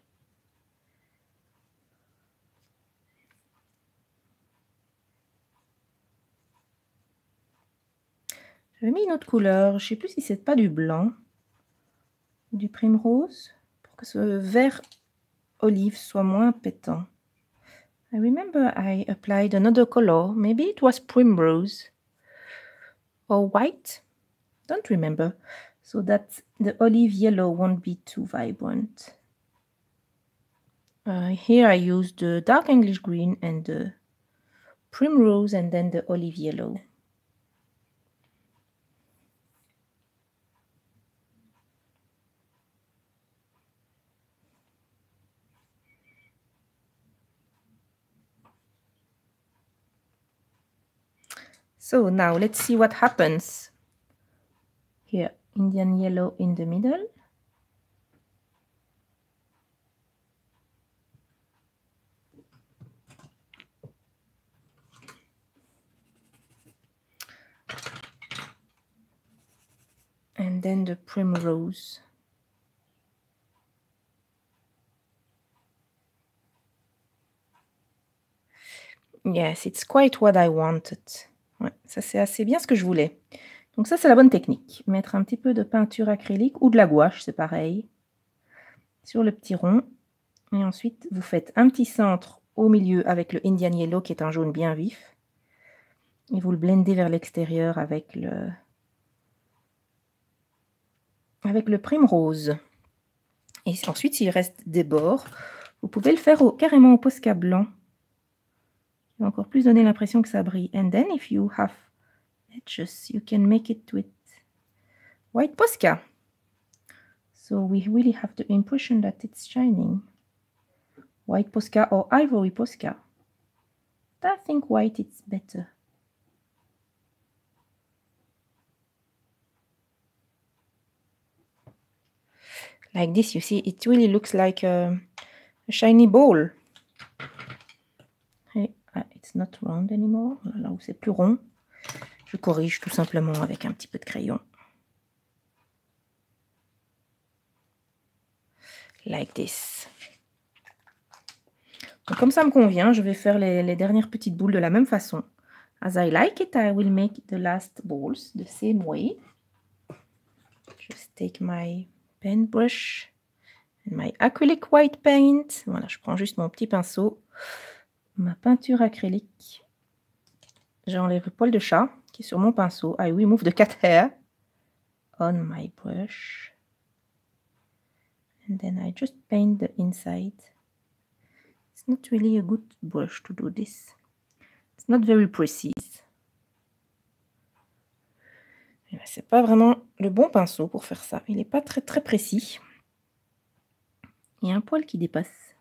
Speaker 1: J'avais mis une autre couleur, je ne sais plus si c'est pas du blanc ou du primrose, pour que ce vert olive soit moins pétant. I remember I applied another color, maybe it was primrose or white, don't remember, so that the olive yellow won't be too vibrant. Uh, here I used the dark English green and the primrose and then the olive yellow. So now let's see what happens. Here, Indian yellow in the middle. And then the primrose. Yes, it's quite what I wanted. Ouais, ça c'est assez bien ce que je voulais. Donc ça c'est la bonne technique. Mettre un petit peu de peinture acrylique ou de la gouache, c'est pareil, sur le petit rond. Et ensuite, vous faites un petit centre au milieu avec le Indian Yellow qui est un jaune bien vif. Et vous le blendez vers l'extérieur avec le, avec le primrose. Et ensuite, s'il reste des bords, vous pouvez le faire au, carrément au Posca blanc. Il va encore plus donner l'impression que ça brille. And then if you have edges, you can make it with white Posca. So we really have the impression that it's shining. White Posca or ivory Posca. But I think white is better. Like this, you see, it really looks like a, a shiny ball. Hey, ah, it's not round anymore. Là où c'est plus rond, je corrige tout simplement avec un petit peu de crayon. Like this. Donc, comme ça me convient, je vais faire les, les dernières petites boules de la même façon. As I like it, I will make the last balls the same way. Just take my paintbrush and my acrylic white paint. Voilà, je prends juste mon petit pinceau, ma peinture acrylique. J'enlève le poil de chat qui est sur mon pinceau. I remove the cat hair on my brush. And then I just paint the inside. It's not really a good brush to do this. It's not very precise. C'est pas vraiment le bon pinceau pour faire ça. Il n'est pas très très précis. Il y a un poil qui dépasse.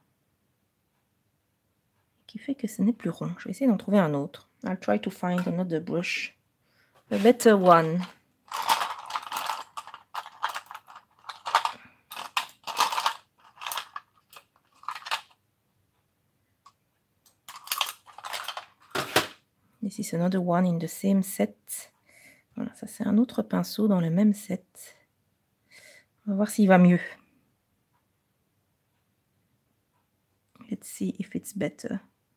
Speaker 1: Qui fait que ce n'est plus rond. Je vais essayer d'en trouver un autre. I'll try to find another brush. A better one. This is another one in the same set. Voilà, ça c'est un autre pinceau dans le même set. On va voir s'il va mieux. Let's see if it's better.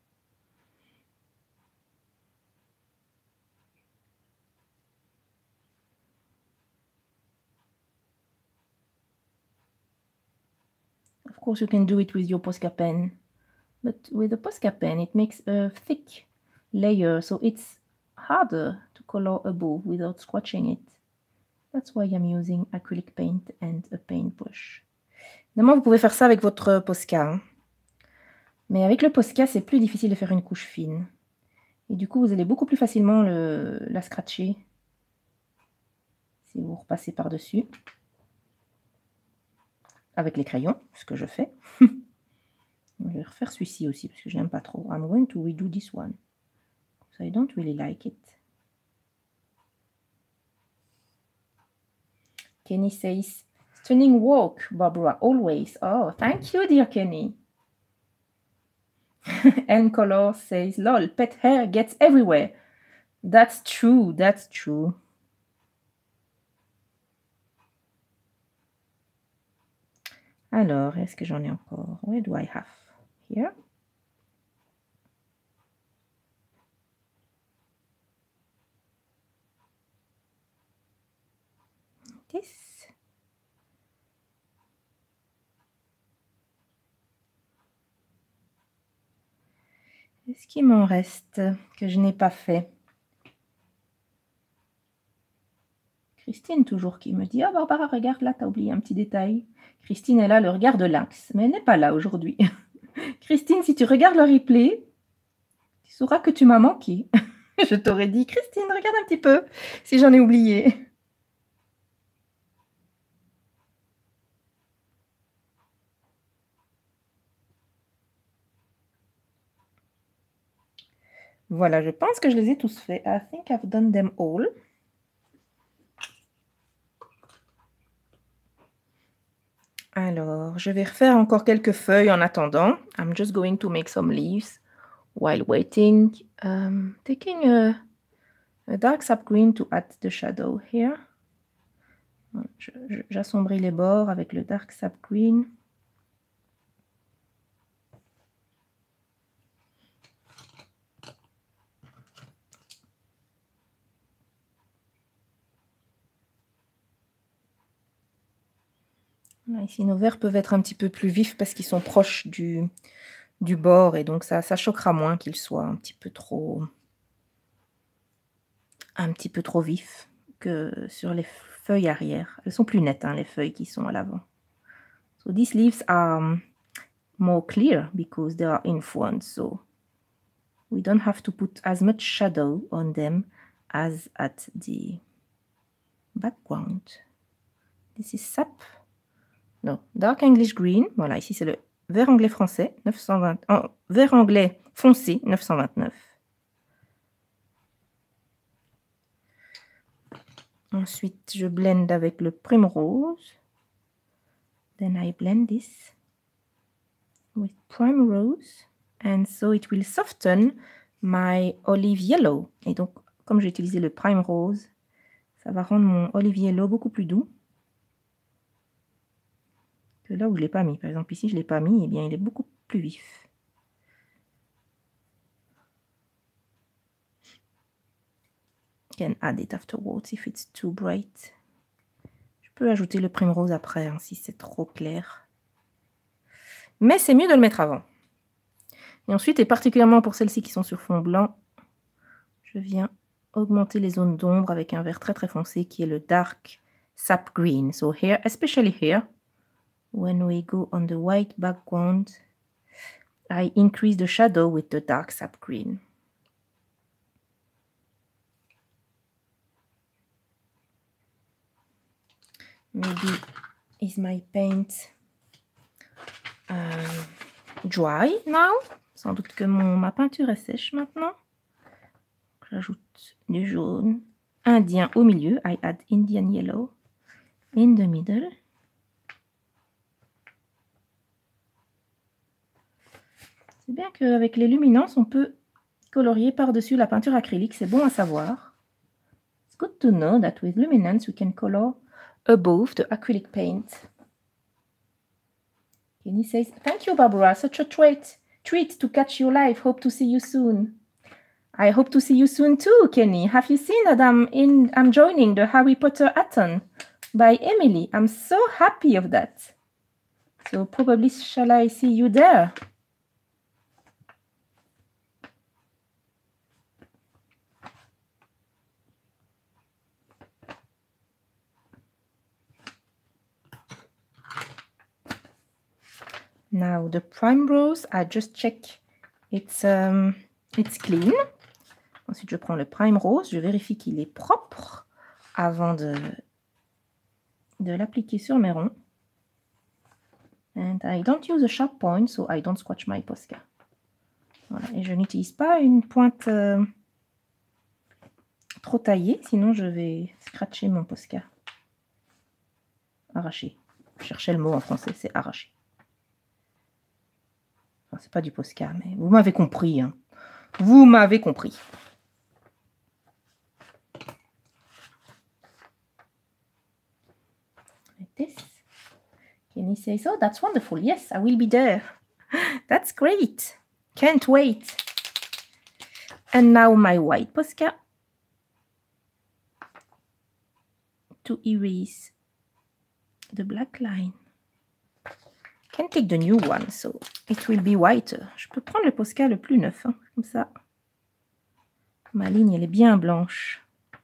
Speaker 1: Of course you can do it with your Posca pen. But with the Posca pen it makes a thick layer, so it's harder to color above without scratching it. That's why I'm using acrylic paint and a paintbrush. Évidemment, vous pouvez faire ça avec votre Posca. Hein. Mais avec le Posca, c'est plus difficile de faire une couche fine. Et du coup, vous allez beaucoup plus facilement le, la scratcher si vous repassez par-dessus. Avec les crayons, ce que je fais. Je vais refaire celui-ci aussi, parce que je n'aime pas trop. I'm going to redo this one. So I don't really like it. Kenny says, stunning walk, Barbara, always. Oh, thank you, dear Kenny. Elm Color says, lol, pet hair gets everywhere. That's true, that's true. Alors, est-ce que j'en ai encore? Where do I have? Here. This. Est-ce qu'il m'en reste que je n'ai pas fait? Christine, toujours, qui me dit, oh Barbara, regarde là, t'as oublié un petit détail. Christine est là, le regard de lynx, mais elle n'est pas là aujourd'hui. Christine, si tu regardes le replay, tu sauras que tu m'as manqué. Je t'aurais dit, Christine, regarde un petit peu, si j'en ai oublié. Voilà, je pense que je les ai tous faits. I think I've done them all. Alors, je vais refaire encore quelques feuilles en attendant. I'm just going to make some leaves while waiting. Um, taking a, a dark sap green to add the shadow here. J'assombris les bords avec le dark sap green. Ici, nos verts peuvent être un petit peu plus vifs parce qu'ils sont proches du, du bord et donc ça, ça choquera moins qu'ils soient un petit peu trop un petit peu trop vifs que sur les feuilles arrière. Elles sont plus nettes, hein, les feuilles qui sont à l'avant. So these leaves are more clear because they are in front, so we don't have to put as much shadow on them as at the background. This is sap. No, dark English green. Voilà, ici c'est le vert anglais français, neuf cent vingt, oh, vert anglais foncé, neuf cent vingt-neuf. Ensuite, je blende avec le primrose. Then I blend this with Primrose. And so it will soften my olive yellow. Et donc, comme j'ai utilisé le Primrose, ça va rendre mon olive yellow beaucoup plus doux que là où je ne l'ai pas mis. Par exemple, ici, je ne l'ai pas mis, et bien, il est beaucoup plus vif. Can add it afterwards if it's too bright. Je peux ajouter le Primrose après, hein, si c'est trop clair. Mais c'est mieux de le mettre avant. Et ensuite, et particulièrement pour celles-ci qui sont sur fond blanc, je viens augmenter les zones d'ombre avec un vert très très foncé qui est le Dark Sap Green. So here, especially here, when we go on the white background, I increase the shadow with the Dark Sap Green. Maybe is my paint um, dry now? Sans doute que mon, ma peinture est sèche maintenant. J'ajoute du jaune indien au milieu. I add Indian yellow in the middle. C'est bien qu'avec les luminances, on peut colorier par-dessus la peinture acrylique. C'est bon à savoir. It's good to know that with luminance, we can color above the acrylic paint. Kenny says, thank you, Barbara. Such a treat, treat to catch you live. Hope to see you soon. I hope to see you soon too, Kenny. Have you seen that I'm in? I'm joining the Harry Potter Athon by Emily. I'm so happy of that. So probably shall I see you there? Now the Primrose, I just check it's um, it's clean. Ensuite, je prends le Primrose, je vérifie qu'il est propre avant de, de l'appliquer sur mes ronds. And I don't use a sharp point, so I don't scratch my Posca. Voilà. Et je n'utilise pas une pointe euh, trop taillée, sinon je vais scratcher mon Posca. Arracher. Je cherchais le mot en français, c'est arracher. Enfin, c'est pas du Posca, mais vous m'avez compris. Hein. Vous m'avez compris. Like this. Kenny says, oh, that's wonderful. Yes, I will be there. That's great. Can't wait. And now my white Posca to erase the black line. Can take the new one, so it will be whiter. Je peux prendre le Posca le plus neuf, hein, comme ça. Ma ligne, elle est bien blanche.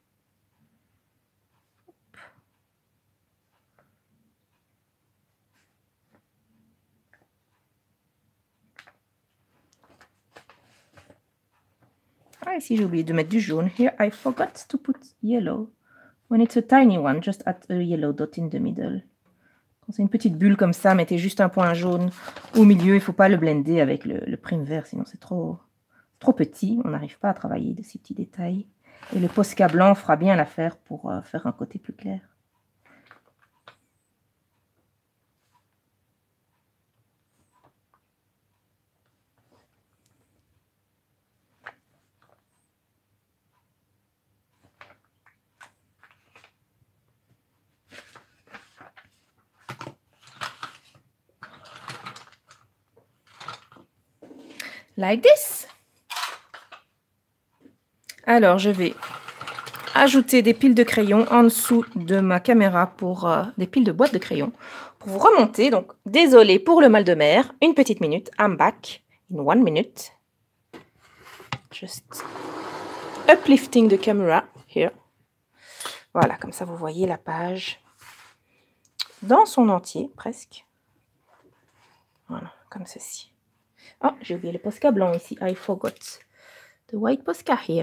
Speaker 1: Ah, ici, j'ai oublié de mettre du jaune. Here, I forgot to put yellow. When it's a tiny one, just add a yellow dot in the middle. Quand c'est une petite bulle comme ça, mettez juste un point jaune au milieu. Il ne faut pas le blender avec le, le prime vert, sinon c'est trop, trop petit. On n'arrive pas à travailler de ces petits détails. Et le Posca blanc fera bien l'affaire pour euh, faire un côté plus clair. Like this. Alors, je vais ajouter des piles de crayons en dessous de ma caméra pour euh, des piles de boîtes de crayons pour vous remonter. Donc, désolé pour le mal de mer. Une petite minute. I'm back in one minute. Just uplifting the camera here. Voilà, comme ça, vous voyez la page dans son entier, presque. Voilà, comme ceci. Oh, j'ai oublié le Posca blanc ici. I forgot the white Posca here.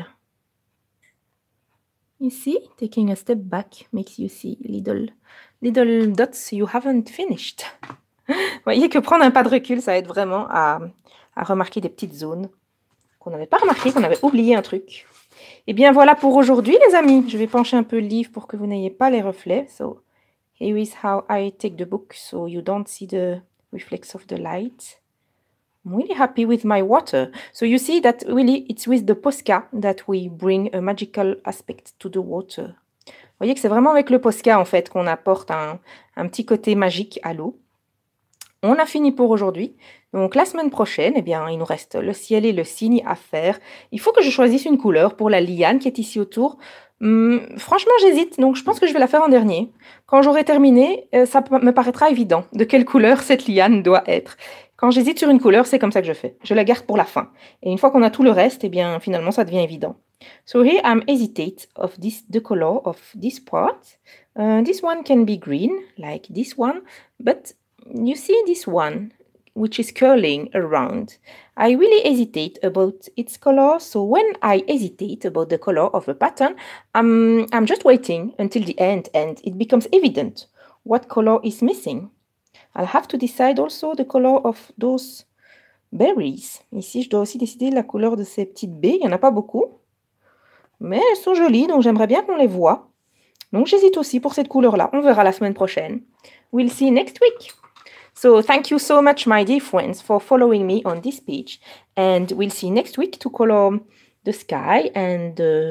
Speaker 1: You see, taking a step back makes you see little, little dots you haven't finished. Vous voyez que prendre un pas de recul, ça aide vraiment à, à remarquer des petites zones qu'on n'avait pas remarquées, qu'on avait oublié un truc. Et bien voilà pour aujourd'hui, les amis. Je vais pencher un peu le livre pour que vous n'ayez pas les reflets. So, Here is how I take the book so you don't see the reflex of the light. I'm really happy with my water. So you see that really it's with the Posca that we bring a magical aspect to the water. Vous voyez que c'est vraiment avec le Posca en fait qu'on apporte un, un petit côté magique à l'eau. On a fini pour aujourd'hui. Donc la semaine prochaine, eh bien, il nous reste le ciel et le cygne à faire. Il faut que je choisisse une couleur pour la liane qui est ici autour. Hum, franchement, j'hésite, donc je pense que je vais la faire en dernier. Quand j'aurai terminé, euh, ça me paraîtra évident de quelle couleur cette liane doit être. Quand j'hésite sur une couleur, c'est comme ça que je fais. Je la garde pour la fin. Et une fois qu'on a tout le reste, eh bien, finalement, ça devient évident. So here I'm hesitate of this the color of this part. Uh, this one can be green, like this one, but you see this one, which is curling around. I really hesitate about its color, so when I hesitate about the color of a pattern, I'm, I'm just waiting until the end and it becomes evident what color is missing. I'll have to decide also the color of those berries. Ici, je dois aussi décider la couleur de ces petites baies. Il n'y en a pas beaucoup, mais elles sont jolies, donc j'aimerais bien qu'on les voit. Donc j'hésite aussi pour cette couleur-là. On verra la semaine prochaine. We'll see next week. So thank you so much, my dear friends, for following me on this page. And we'll see next week to color the sky, and uh,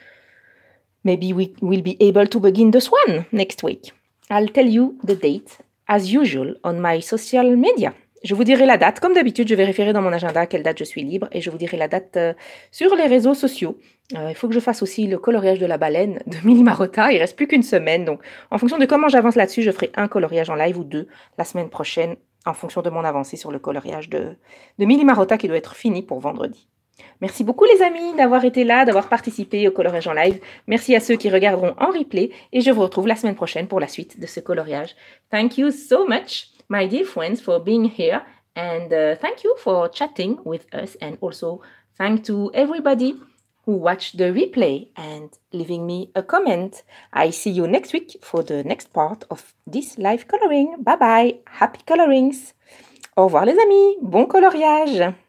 Speaker 1: maybe we will be able to begin the swan next week. I'll tell you the date, as usual, on my social media. Je vous dirai la date. Comme d'habitude, je vérifierai dans mon agenda à quelle date je suis libre et je vous dirai la date euh, sur les réseaux sociaux. Euh, il faut que je fasse aussi le coloriage de la baleine de Mili Marotta. Il reste plus qu'une semaine. Donc, en fonction de comment j'avance là-dessus, je ferai un coloriage en live ou deux la semaine prochaine en fonction de mon avancée sur le coloriage de, de Mili Marotta qui doit être fini pour vendredi. Merci beaucoup les amis d'avoir été là, d'avoir participé au coloriage en live. Merci à ceux qui regarderont en replay et je vous retrouve la semaine prochaine pour la suite de ce coloriage. Thank you so much, my dear friends, for being here, and uh, thank you for chatting with us, and also thank to everybody who watched the replay and leaving me a comment. I see you next week for the next part of this live coloring. Bye bye, happy colorings. Au revoir les amis, bon coloriage.